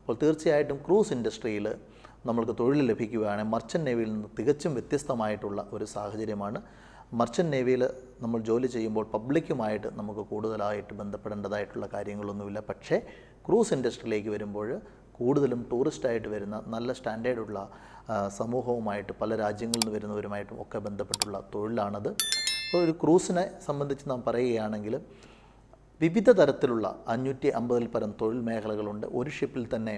അപ്പോൾ തീർച്ചയായിട്ടും ക്രൂസ് ഇൻഡസ്ട്രിയിൽ നമ്മൾക്ക് തൊഴിൽ ലഭിക്കുകയാണെങ്കിൽ മർച്ചൻ്റ് നേവിയിൽ നിന്ന് തികച്ചും വ്യത്യസ്തമായിട്ടുള്ള ഒരു സാഹചര്യമാണ്. മർച്ചൻ്റ് നേവിയിൽ നമ്മൾ ജോലി ചെയ്യുമ്പോൾ പബ്ലിക്കുമായിട്ട് നമുക്ക് കൂടുതലായിട്ട് ബന്ധപ്പെടേണ്ടതായിട്ടുള്ള കാര്യങ്ങളൊന്നുമില്ല. പക്ഷേ ക്രൂസ് ഇൻഡസ്ട്രിയിലേക്ക് വരുമ്പോൾ കൂടുതലും ടൂറിസ്റ്റായിട്ട് വരുന്ന നല്ല സ്റ്റാൻഡേർഡുള്ള സമൂഹവുമായിട്ട് പല രാജ്യങ്ങളിൽ നിന്ന് വരുന്നവരുമായിട്ടും ഒക്കെ ബന്ധപ്പെട്ടുള്ള തൊഴിലാണത്. അപ്പോൾ ഒരു ക്രൂസിനെ സംബന്ധിച്ച് നാം പറയുകയാണെങ്കിൽ വിവിധ തരത്തിലുള്ള അഞ്ഞൂറ്റി അമ്പതിൽ പരം തൊഴിൽ മേഖലകളുണ്ട്. ഒരു ഷിപ്പിൽ തന്നെ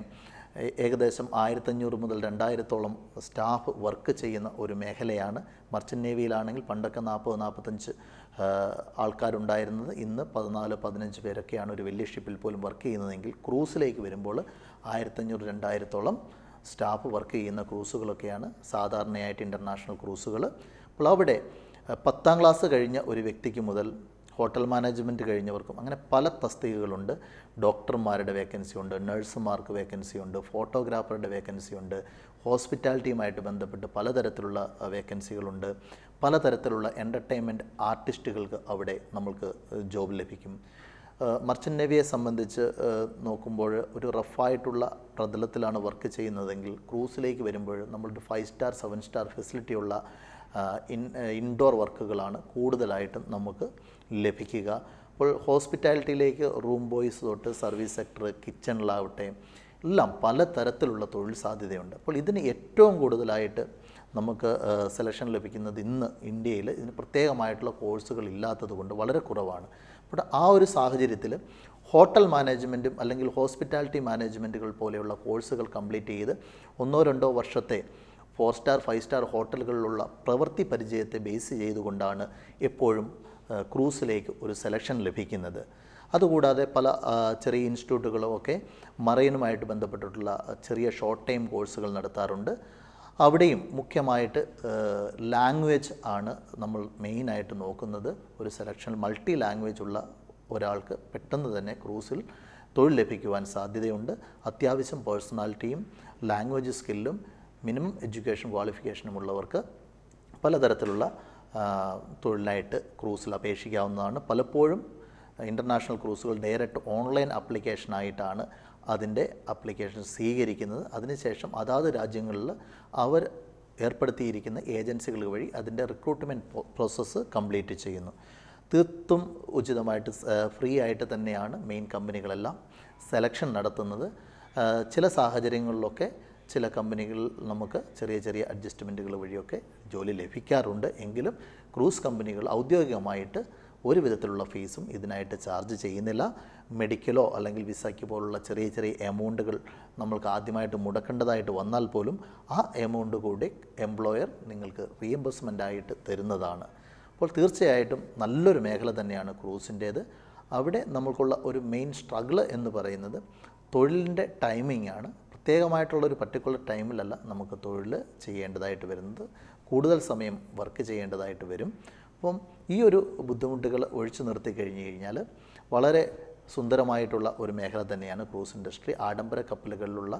ഏകദേശം ആയിരത്തഞ്ഞൂറ് മുതൽ രണ്ടായിരത്തോളം സ്റ്റാഫ് വർക്ക് ചെയ്യുന്ന ഒരു മേഖലയാണ്. മർച്ചൻ്റ് നേവിയിലാണെങ്കിൽ പണ്ടൊക്കെ നാൽപ്പത് നാൽപ്പത്തഞ്ച് ആൾക്കാരുണ്ടായിരുന്നത് ഇന്ന് പതിനാല് പതിനഞ്ച് പേരൊക്കെയാണ് ഒരു വലിയ ഷിപ്പിൽ പോലും വർക്ക് ചെയ്യുന്നതെങ്കിൽ ക്രൂസിലേക്ക് വരുമ്പോൾ ആയിരത്തഞ്ഞൂറ് രണ്ടായിരത്തോളം സ്റ്റാഫ് വർക്ക് ചെയ്യുന്ന ക്രൂസുകളൊക്കെയാണ് സാധാരണയായിട്ട് ഇൻ്റർനാഷണൽ ക്രൂസുകൾ. അപ്പോൾ അവിടെ പത്താം ക്ലാസ് കഴിഞ്ഞ ഒരു വ്യക്തിക്ക് മുതൽ ഹോട്ടൽ മാനേജ്മെൻറ്റ് കഴിഞ്ഞവർക്കും അങ്ങനെ പല തസ്തികകളുണ്ട്. ഡോക്ടർമാരുടെ വേക്കൻസി ഉണ്ട്, നഴ്സുമാർക്ക് വേക്കൻസി ഉണ്ട്, ഫോട്ടോഗ്രാഫറുടെ വേക്കൻസി ഉണ്ട്, ഹോസ്പിറ്റാലിറ്റിയുമായിട്ട് ബന്ധപ്പെട്ട് പലതരത്തിലുള്ള വേക്കൻസികളുണ്ട്. പലതരത്തിലുള്ള എൻ്റർടൈൻമെൻറ്റ് ആർട്ടിസ്റ്റുകൾക്ക് അവിടെ നമ്മൾക്ക് ജോബ് ലഭിക്കും. മർച്ചൻ്റ് നേവിയെ സംബന്ധിച്ച് നോക്കുമ്പോൾ ഒരു റഫായിട്ടുള്ള പ്രതലത്തിലാണ് വർക്ക് ചെയ്യുന്നതെങ്കിൽ ക്രൂസിലേക്ക് വരുമ്പോൾ നമ്മളുടെ ഫൈവ് സ്റ്റാർ സെവൻ സ്റ്റാർ ഫെസിലിറ്റിയുള്ള ഇൻ ഇൻഡോർ വർക്കുകളാണ് കൂടുതലായിട്ടും നമുക്ക് ലഭിക്കുക. അപ്പോൾ ഹോസ്പിറ്റാലിറ്റിയിലേക്ക് റൂം ബോയ്സ് തൊട്ട് സർവീസ് സെക്ടർ, കിച്ചണിലാവട്ടെ എല്ലാം പലതരത്തിലുള്ള തൊഴിൽ സാധ്യതയുണ്ട്. അപ്പോൾ ഇതിന് ഏറ്റവും കൂടുതലായിട്ട് നമുക്ക് സെലക്ഷൻ ലഭിക്കുന്നത് ഇന്ന് ഇന്ത്യയിൽ ഇതിന് പ്രത്യേകമായിട്ടുള്ള കോഴ്സുകൾ ഇല്ലാത്തത് കൊണ്ട് വളരെ കുറവാണ്. അപ്പോൾ ആ ഒരു സാഹചര്യത്തിൽ ഹോട്ടൽ മാനേജ്മെൻറ്റും അല്ലെങ്കിൽ ഹോസ്പിറ്റാലിറ്റി മാനേജ്മെൻറ്റുകൾ പോലെയുള്ള കോഴ്സുകൾ കംപ്ലീറ്റ് ചെയ്ത് ഒന്നോ രണ്ടോ വർഷത്തെ ഫോർ സ്റ്റാർ ഫൈവ് സ്റ്റാർ ഹോട്ടലുകളിലുള്ള പ്രവൃത്തി പരിചയത്തെ ബേസ് ചെയ്തുകൊണ്ടാണ് എപ്പോഴും ക്രൂസിലേക്ക് ഒരു സെലക്ഷൻ ലഭിക്കുന്നത്. അതുകൂടാതെ പല ചെറിയ ഇൻസ്റ്റിറ്റ്യൂട്ടുകളും ഒക്കെ മറൈനുമായിട്ട് ബന്ധപ്പെട്ടിട്ടുള്ള ചെറിയ ഷോർട്ട് ടൈം കോഴ്സുകൾ നടത്താറുണ്ട്. അവിടെയും മുഖ്യമായിട്ട് ലാംഗ്വേജ് ആണ് നമ്മൾ മെയിനായിട്ട് നോക്കുന്നത്. ഒരു സെലക്ഷൻ മൾട്ടി ലാംഗ്വേജ് ഉള്ള ഒരാൾക്ക് പെട്ടെന്ന് തന്നെ ക്രൂസിൽ തൊഴിൽ ലഭിക്കുവാൻ സാധ്യതയുണ്ട്. അത്യാവശ്യം പേഴ്സണാലിറ്റിയും ലാംഗ്വേജ് സ്കില്ലും മിനിമം എഡ്യൂക്കേഷൻ ക്വാളിഫിക്കേഷനും ഉള്ളവർക്ക് പലതരത്തിലുള്ള തൊഴിലായിട്ട് ക്രൂസിൽ അപേക്ഷിക്കാവുന്നതാണ്. പലപ്പോഴും ഇൻ്റർനാഷണൽ ക്രൂസുകൾ ഡയറക്റ്റ് ഓൺലൈൻ ആപ്ലിക്കേഷനായിട്ടാണ് അതിൻ്റെ ആപ്ലിക്കേഷൻ സ്വീകരിക്കുന്നത്. അതിനുശേഷം അതാത് രാജ്യങ്ങളിൽ അവർ ഏർപ്പെടുത്തിയിരിക്കുന്ന ഏജൻസികൾ വഴി അതിൻ്റെ റിക്രൂട്ട്മെൻറ്റ് പ്രോസസ്സ് കംപ്ലീറ്റ് ചെയ്യുന്നു. തീർത്തും ഉചിതമായിട്ട് ഫ്രീ ആയിട്ട് തന്നെയാണ് മെയിൻ കമ്പനികളെല്ലാം സെലക്ഷൻ നടത്തുന്നത്. ചില സാഹചര്യങ്ങളിലൊക്കെ ചില കമ്പനികൾ നമുക്ക് ചെറിയ ചെറിയ അഡ്ജസ്റ്റ്മെൻറ്റുകൾ വഴിയൊക്കെ ജോലി ലഭിക്കാറുണ്ട്. എങ്കിലും ക്രൂസ് കമ്പനികൾ ഔദ്യോഗികമായിട്ട് ഒരു വിധത്തിലുള്ള ഫീസും ഇതിനായിട്ട് ചാർജ് ചെയ്യുന്നില്ല. മെഡിക്കലോ അല്ലെങ്കിൽ വിസയ്ക്ക് പോലുള്ള ചെറിയ ചെറിയ എമൗണ്ടുകൾ നമ്മൾക്ക് ആദ്യമായിട്ട് മുടക്കേണ്ടതായിട്ട് വന്നാൽ പോലും ആ എമൗണ്ട് കൂടി എംപ്ലോയർ നിങ്ങൾക്ക് റീഎംബേഴ്സ്മെൻ്റ് ആയിട്ട് തരുന്നതാണ്. അപ്പോൾ തീർച്ചയായിട്ടും നല്ലൊരു മേഖല തന്നെയാണ് ക്രൂസിൻ്റേത്. അവിടെ നമ്മൾക്കുള്ള ഒരു മെയിൻ സ്ട്രഗിൾ എന്ന് പറയുന്നത് തൊഴിലിൻ്റെ ടൈമിംഗ് ആണ്. പ്രത്യേകമായിട്ടുള്ളൊരു പർട്ടിക്കുലർ ടൈമിലല്ല നമുക്ക് തൊഴിൽ ചെയ്യേണ്ടതായിട്ട് വരുന്നത്, കൂടുതൽ സമയം വർക്ക് ചെയ്യേണ്ടതായിട്ട് വരും. അപ്പം ഈ ഒരു ബുദ്ധിമുട്ടുകൾ ഒഴിച്ചു നിർത്തി കഴിഞ്ഞു കഴിഞ്ഞാൽ വളരെ സുന്ദരമായിട്ടുള്ള ഒരു മേഖല തന്നെയാണ് ക്രൂസ് ഇൻഡസ്ട്രി. ആഡംബര കപ്പലുകളിലുള്ള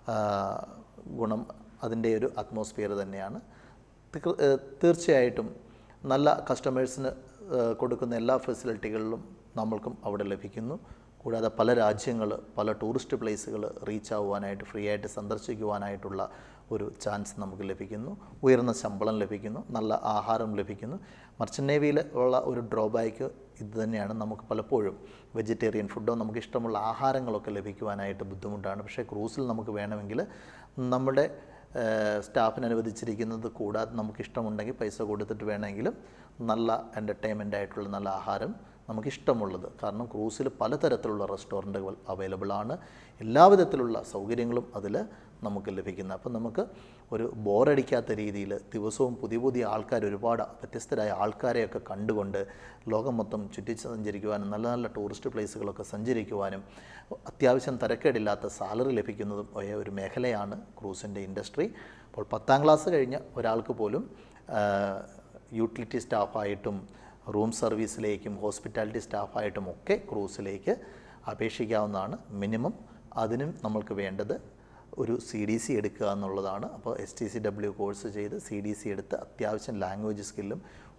ഗുണം അതിൻ്റെ ഒരു അറ്റ്മോസ്ഫിയർ തന്നെയാണ്. തീർച്ചയായിട്ടും നല്ല കസ്റ്റമേഴ്സിന് കൊടുക്കുന്ന എല്ലാ ഫെസിലിറ്റികളിലും നമ്മൾക്കും അവിടെ ലഭിക്കുന്നു. കൂടാതെ പല രാജ്യങ്ങൾ, പല ടൂറിസ്റ്റ് പ്ലേസുകൾ റീച്ച് ആകുവാനായിട്ട്, ഫ്രീ ആയിട്ട് സന്ദർശിക്കുവാനായിട്ടുള്ള ഒരു ചാൻസ് നമുക്ക് ലഭിക്കുന്നു. ഉയർന്ന ശമ്പളം ലഭിക്കുന്നു, നല്ല ആഹാരം ലഭിക്കുന്നു. മർച്ചൻ്റ് നേവിയിൽ ഉള്ള ഒരു ഡ്രോബാക്ക് ഇത് തന്നെയാണ്. നമുക്ക് പലപ്പോഴും വെജിറ്റേറിയൻ ഫുഡോ നമുക്ക് ഇഷ്ടമുള്ള ആഹാരങ്ങളൊക്കെ ലഭിക്കുവാനായിട്ട് ബുദ്ധിമുട്ടാണ്. പക്ഷേ ക്രൂസിൽ നമുക്ക് വേണമെങ്കിൽ നമ്മുടെ സ്റ്റാഫിന് അനുവദിച്ചിരിക്കുന്നത് കൂടാതെ നമുക്കിഷ്ടമുണ്ടെങ്കിൽ പൈസ കൊടുത്തിട്ട് വേണമെങ്കിലും നല്ല എൻ്റർടൈൻമെൻ്റ് ആയിട്ടുള്ള നല്ല ആഹാരം നമുക്കിഷ്ടമുള്ളത്. കാരണം ക്രൂസിൽ പലതരത്തിലുള്ള റെസ്റ്റോറൻറ്റുകൾ അവൈലബിൾ ആണ്. എല്ലാവിധത്തിലുള്ള സൗകര്യങ്ങളും അതിൽ നമുക്ക് ലഭിക്കുന്നത്. അപ്പം നമുക്ക് ഒരു ബോറടിക്കാത്ത രീതിയിൽ ദിവസവും പുതിയ പുതിയ ആൾക്കാർ, ഒരുപാട് വ്യത്യസ്തരായ ആൾക്കാരെയൊക്കെ കണ്ടുകൊണ്ട് ലോകം മൊത്തം ചുറ്റി സഞ്ചരിക്കുവാനും നല്ല നല്ല ടൂറിസ്റ്റ് പ്ലേസുകളൊക്കെ സഞ്ചരിക്കുവാനും അത്യാവശ്യം തരക്കേടില്ലാത്ത സാലറി ലഭിക്കുന്നതും ഒരു മേഖലയാണ് ക്രൂസിൻ്റെ ഇൻഡസ്ട്രി. അപ്പോൾ പത്താം ക്ലാസ് കഴിഞ്ഞ ഒരാൾക്ക് പോലും യൂട്ടിലിറ്റി സ്റ്റാഫായിട്ടും റൂം സർവീസിലേക്കും ഹോസ്പിറ്റാലിറ്റി സ്റ്റാഫായിട്ടും ഒക്കെ ക്രൂസിലേക്ക് അപേക്ഷിക്കാവുന്നതാണ്. മിനിമം അതിനും നമ്മൾക്ക് വേണ്ടത് ഒരു സി ഡി സി എടുക്കുക എന്നുള്ളതാണ്. അപ്പോൾ S T C W course ചെയ്ത് സി ഡി സി എടുത്ത് അത്യാവശ്യം ലാംഗ്വേജ് സ്കില്ലും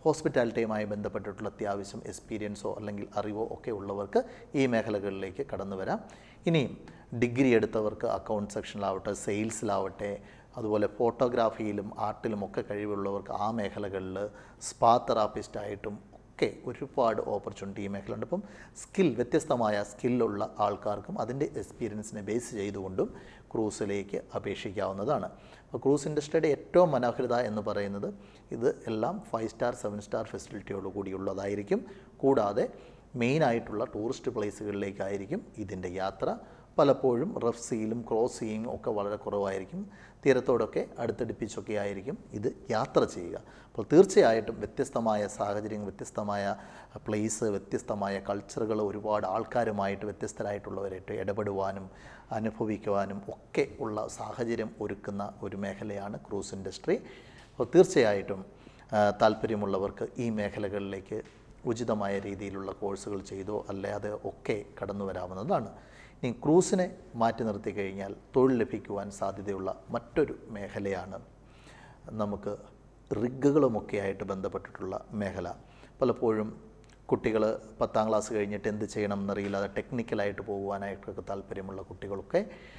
ഹോസ്പിറ്റാലിറ്റിയുമായി ബന്ധപ്പെട്ടിട്ടുള്ള അത്യാവശ്യം എക്സ്പീരിയൻസോ അല്ലെങ്കിൽ അറിവോ ഒക്കെ ഉള്ളവർക്ക് ഈ മേഖലകളിലേക്ക് കടന്നു വരാം. ഇനിയും ഡിഗ്രി എടുത്തവർക്ക് അക്കൗണ്ട് സെക്ഷനിലാവട്ടെ, സെയിൽസിലാവട്ടെ, അതുപോലെ ഫോട്ടോഗ്രാഫിയിലും ആർട്ടിലും ഒക്കെ കഴിവുള്ളവർക്ക് ആ മേഖലകളിൽ സ്പാ തെറാപ്പിസ്റ്റായിട്ടും ഒക്കെ ഒരുപാട് ഓപ്പർച്യൂണിറ്റി ഈ മേഖലയുണ്ട്. അപ്പം സ്കിൽ വ്യത്യസ്തമായ സ്കില്ലുള്ള ആൾക്കാർക്കും അതിൻ്റെ എക്സ്പീരിയൻസിനെ ബേസ് ചെയ്തുകൊണ്ടും ക്രൂസിലേക്ക് അപേക്ഷിക്കാവുന്നതാണ്. അപ്പോൾ ക്രൂസ് ഇൻഡസ്ട്രിയുടെ ഏറ്റവും മനോഹരത എന്ന് പറയുന്നത് ഇത് എല്ലാം ഫൈവ് സ്റ്റാർ സെവൻ സ്റ്റാർ ഫെസിലിറ്റിയോട് കൂടിയുള്ളതായിരിക്കും. കൂടാതെ മെയിനായിട്ടുള്ള ടൂറിസ്റ്റ് പ്ലേസുകളിലേക്കായിരിക്കും ഇതിൻ്റെ യാത്ര. പലപ്പോഴും റഫ് സീയിലും ക്രോസ് സീയും ഒക്കെ വളരെ കുറവായിരിക്കും. തീരത്തോടൊക്കെ അടുത്തടുപ്പിച്ചൊക്കെ ആയിരിക്കും ഇത് യാത്ര ചെയ്യുക. അപ്പോൾ തീർച്ചയായിട്ടും വ്യത്യസ്തമായ സാഹചര്യം, വ്യത്യസ്തമായ പ്ലേസ്, വ്യത്യസ്തമായ കൾച്ചറുകൾ, ഒരുപാട് ആൾക്കാരുമായിട്ട് വ്യത്യസ്തരായിട്ടുള്ളവരായിട്ട് ഇടപെടുവാനും അനുഭവിക്കുവാനും ഒക്കെ ഉള്ള സാഹചര്യം ഒരുക്കുന്ന ഒരു മേഖലയാണ് ക്രൂസ് ഇൻഡസ്ട്രി. അപ്പോൾ തീർച്ചയായിട്ടും താല്പര്യമുള്ളവർക്ക് ഈ മേഖലകളിലേക്ക് ഉചിതമായ രീതിയിലുള്ള കോഴ്സുകൾ ചെയ്തോ അല്ലാതെ ഒക്കെ കടന്നു വരാവുന്നതാണ്. ഇനി ക്രൂസിനെ മാറ്റി നിർത്തി കഴിഞ്ഞാൽ തൊഴിൽ ലഭിക്കുവാൻ സാധ്യതയുള്ള മറ്റൊരു മേഖലയാണ് നമുക്ക് റിഗുകളുമൊക്കെ ആയിട്ട് ബന്ധപ്പെട്ടിട്ടുള്ള മേഖല. പലപ്പോഴും കുട്ടികൾ പത്താം ക്ലാസ് കഴിഞ്ഞിട്ട് എന്ത് ചെയ്യണം എന്നറിയില്ല, അത് ടെക്നിക്കലായിട്ട് പോകുവാനായിട്ടൊക്കെ താല്പര്യമുള്ള കുട്ടികളൊക്കെ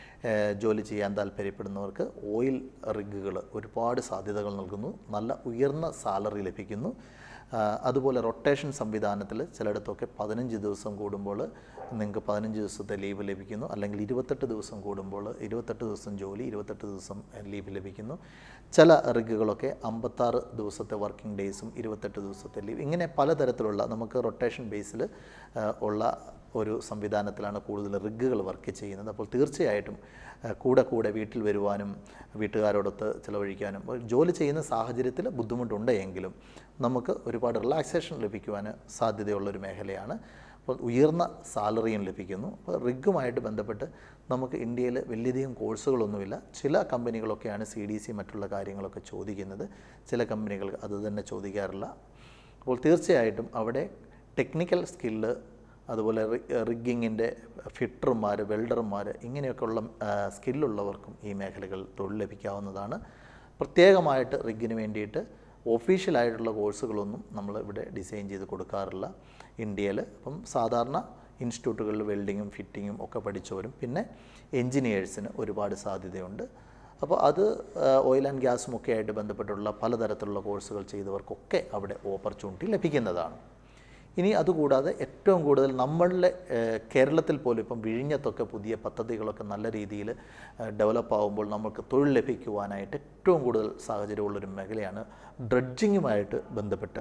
ജോലി ചെയ്യാൻ താല്പര്യപ്പെടുന്നവർക്ക് ഓയിൽ റിഗുകൾ ഒരുപാട് സാധ്യതകൾ നൽകുന്നു. നല്ല ഉയർന്ന സാലറി ലഭിക്കുന്നു. അതുപോലെ റൊട്ടേഷൻ സംവിധാനത്തിൽ ചിലയിടത്തൊക്കെ പതിനഞ്ച് ദിവസം കൂടുമ്പോൾ നിങ്ങൾക്ക് പതിനഞ്ച് ദിവസത്തെ ലീവ് ലഭിക്കുന്നു. അല്ലെങ്കിൽ ഇരുപത്തെട്ട് ദിവസം കൂടുമ്പോൾ ഇരുപത്തെട്ട് ദിവസം ജോലി, ഇരുപത്തെട്ട് ദിവസം ലീവ് ലഭിക്കുന്നു. ചില റിഗുകളൊക്കെ അമ്പത്താറ് ദിവസത്തെ വർക്കിംഗ് ഡേയ്സും ഇരുപത്തെട്ട് ദിവസത്തെ ലീവ്, ഇങ്ങനെ പലതരത്തിലുള്ള നമുക്ക് റൊട്ടേഷൻ ബേസിൽ ഉള്ള ഒരു സംവിധാനത്തിലാണ് കൂടുതൽ റിഗുകൾ വർക്ക് ചെയ്യുന്നത്. അപ്പോൾ തീർച്ചയായിട്ടും കൂടെ കൂടെ വീട്ടിൽ വരുവാനും വീട്ടുകാരോടൊത്ത് ചിലവഴിക്കാനും ജോലി ചെയ്യുന്ന സാഹചര്യത്തിൽ ബുദ്ധിമുട്ടുണ്ടെങ്കിലും നമുക്ക് ഒരുപാട് റിലാക്സേഷൻ ലഭിക്കുവാൻ സാധ്യതയുള്ളൊരു മേഖലയാണ്. അപ്പോൾ ഉയർന്ന സാലറിയും ലഭിക്കുന്നു. അപ്പോൾ റിഗുമായിട്ട് ബന്ധപ്പെട്ട് നമുക്ക് ഇന്ത്യയിൽ വലിയധികം കോഴ്സുകളൊന്നുമില്ല. ചില കമ്പനികളൊക്കെയാണ് സി ഡി സി മറ്റുള്ള കാര്യങ്ങളൊക്കെ ചോദിക്കുന്നത്, ചില കമ്പനികൾ അത് തന്നെ ചോദിക്കാറില്ല. അപ്പോൾ തീർച്ചയായിട്ടും അവിടെ ടെക്നിക്കൽ സ്കില്ല്, അതുപോലെ റിഗ്ഗിങ്ങിൻ്റെ ഫിറ്റർമാർ, വെൽഡർമാർ, ഇങ്ങനെയൊക്കെയുള്ള സ്കില്ലുള്ളവർക്കും ഈ മേഖലകൾ തൊഴിൽ ലഭിക്കാവുന്നതാണ്. പ്രത്യേകമായിട്ട് റിഗ്ഗിന് വേണ്ടിയിട്ട് ഒഫീഷ്യലായിട്ടുള്ള കോഴ്സുകളൊന്നും നമ്മൾ ഇവിടെ ഡിസൈൻ ചെയ്ത് കൊടുക്കാറില്ല ഇന്ത്യയിൽ. അപ്പം സാധാരണ ഇൻസ്റ്റിറ്റ്യൂട്ടുകളിൽ വെൽഡിങ്ങും ഫിറ്റിങ്ങും ഒക്കെ പഠിച്ചവരും പിന്നെ എൻജിനീയേഴ്സിന് ഒരുപാട് സാധ്യതയുണ്ട്. അപ്പോൾ അത് ഓയിൽ ആൻഡ് ഗ്യാസും ഒക്കെ ആയിട്ട് ബന്ധപ്പെട്ടുള്ള പലതരത്തിലുള്ള കോഴ്സുകൾ ചെയ്തവർക്കൊക്കെ അവിടെ ഓപ്പർച്യൂണിറ്റി ലഭിക്കുന്നതാണ്. ഇനി അതുകൂടാതെ ഏറ്റവും കൂടുതൽ നമ്മളുടെ കേരളത്തിൽ പോലും ഇപ്പം വിഴിഞ്ഞത്തൊക്കെ പുതിയ പദ്ധതികളൊക്കെ നല്ല രീതിയിൽ ഡെവലപ്പ് ആകുമ്പോൾ നമുക്ക് തൊഴിൽ ലഭിക്കുവാനായിട്ട് ഏറ്റവും കൂടുതൽ സാഹചര്യമുള്ളൊരു മേഖലയാണ് ഡ്രഡ്ജിങ്ങുമായിട്ട് ബന്ധപ്പെട്ട്.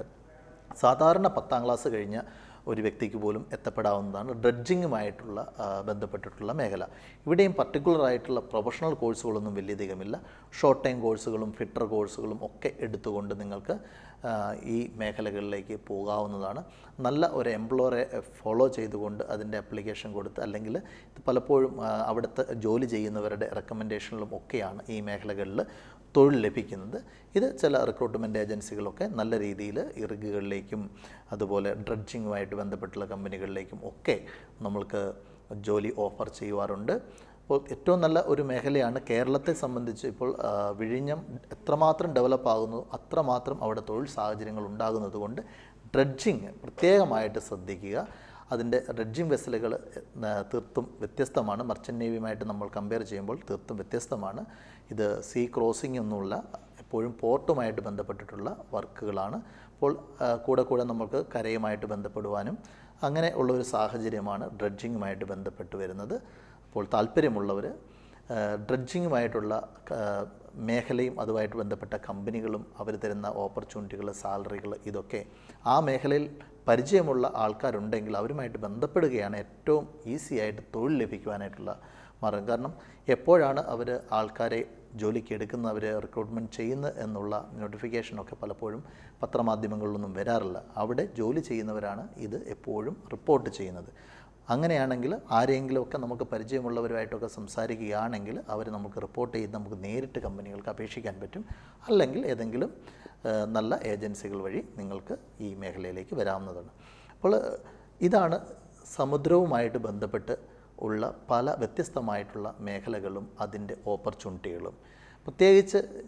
സാധാരണ പത്താം ക്ലാസ് കഴിഞ്ഞ ഒരു വ്യക്തിക്ക് പോലും എത്തപ്പെടാവുന്നതാണ് ഡ്രഡ്ജിങ്ങുമായിട്ടുള്ള ബന്ധപ്പെട്ടിട്ടുള്ള മേഖല. ഇവിടെയും പർട്ടിക്കുലറായിട്ടുള്ള പ്രൊഫഷണൽ കോഴ്സുകളൊന്നും വലിയധികമില്ല. ഷോർട്ട് ടൈം കോഴ്സുകളും ഫിറ്റർ കോഴ്സുകളും ഒക്കെ എടുത്തുകൊണ്ട് നിങ്ങൾക്ക് ഈ മേഖലകളിലേക്ക് പോകാവുന്നതാണ്. നല്ല ഒരു എംപ്ലോയറെ ഫോളോ ചെയ്തുകൊണ്ട് അതിൻ്റെ ആപ്ലിക്കേഷൻ കൊടുത്ത്, അല്ലെങ്കിൽ പലപ്പോഴും അവിടുത്തെ ജോലി ചെയ്യുന്നവരുടെ റെക്കമെൻഡേഷനിലും ഒക്കെയാണ് ഈ മേഖലകളിൽ തൊഴിൽ ലഭിക്കുന്നത്. ഇത് ചില റിക്രൂട്ട്മെൻറ്റ് ഏജൻസികളൊക്കെ നല്ല രീതിയിൽ ഈ റിഗുകളിലേക്കും അതുപോലെ ഡ്രഡ്ജിങ്ങുമായിട്ട് ബന്ധപ്പെട്ടുള്ള കമ്പനികളിലേക്കും ഒക്കെ നമ്മൾക്ക് ജോലി ഓഫർ ചെയ്യുവാറുണ്ട്. അപ്പോൾ ഏറ്റവും നല്ല ഒരു മേഖലയാണ്. കേരളത്തെ സംബന്ധിച്ച് ഇപ്പോൾ വിഴിഞ്ഞം എത്രമാത്രം ഡെവലപ്പ് ആകുന്നു അത്രമാത്രം അവിടെ തൊഴിൽ സാഹചര്യങ്ങൾ ഉണ്ടാകുന്നത് കൊണ്ട് ഡ്രഡ്ജിങ് പ്രത്യേകമായിട്ട് ശ്രദ്ധിക്കുക. അതിൻ്റെ ഡ്രഡ്ജിങ് വെസലുകൾ തീർത്തും വ്യത്യസ്തമാണ്. മർച്ചൻ്റ് നേവിയുമായിട്ട് നമ്മൾ കമ്പയർ ചെയ്യുമ്പോൾ തീർത്തും വ്യത്യസ്തമാണ്. ഇത് സീ ക്രോസിംഗ് ഒന്നുമില്ല, എപ്പോഴും പോർട്ടുമായിട്ട് ബന്ധപ്പെട്ടിട്ടുള്ള വർക്കുകളാണ്. അപ്പോൾ കൂടെ കൂടെ നമുക്ക് കരയുമായിട്ട് ബന്ധപ്പെടുവാനും അങ്ങനെ ഉള്ളൊരു സാഹചര്യമാണ് ഡ്രഡ്ജിങ്ങുമായിട്ട് ബന്ധപ്പെട്ട് വരുന്നത്. അപ്പോൾ താല്പര്യമുള്ളവർ ഡ്രഡ്ജിങ്ങുമായിട്ടുള്ള മേഖലയും അതുമായിട്ട് ബന്ധപ്പെട്ട കമ്പനികളും അവർ തരുന്ന ഓപ്പർച്യൂണിറ്റികൾ, സാലറികൾ, ഇതൊക്കെ ആ മേഖലയിൽ പരിചയമുള്ള ആൾക്കാരുണ്ടെങ്കിൽ അവരുമായിട്ട് ബന്ധപ്പെടുകയാണ് ഏറ്റവും ഈസി ആയിട്ട് തൊഴിൽ ലഭിക്കുവാനായിട്ടുള്ള മാർഗം. കാരണം എപ്പോഴാണ് അവർ ആൾക്കാരെ ജോലിക്ക് എടുക്കുന്നവർ റിക്രൂട്ട്മെൻറ്റ് ചെയ്യുന്നത് എന്നുള്ള നോട്ടിഫിക്കേഷനൊക്കെ പലപ്പോഴും പത്രമാധ്യമങ്ങളിലൊന്നും വരാറില്ല. അവിടെ ജോലി ചെയ്യുന്നവരാണ് ഇത് എപ്പോഴും റിപ്പോർട്ട് ചെയ്യുന്നത്. അങ്ങനെയാണെങ്കിൽ ആരെങ്കിലുമൊക്കെ നമുക്ക് പരിചയമുള്ളവരുമായിട്ടൊക്കെ സംസാരിക്കുകയാണെങ്കിൽ അവർ നമുക്ക് റിപ്പോർട്ട് ചെയ്ത് നമുക്ക് നേരിട്ട് കമ്പനികൾക്ക് അപേക്ഷിക്കാൻ പറ്റും. അല്ലെങ്കിൽ ഏതെങ്കിലും നല്ല ഏജൻസികൾ വഴി നിങ്ങൾക്ക് ഈ മേഖലയിലേക്ക് വരാവുന്നതാണ്. അപ്പോൾ ഇതാണ് സമുദ്രവുമായിട്ട് ബന്ധപ്പെട്ട് ഉള്ള പല വ്യത്യസ്തമായിട്ടുള്ള മേഖലകളും അതിൻ്റെ ഓപ്പർച്യൂണിറ്റികളും. പ്രത്യേകിച്ച്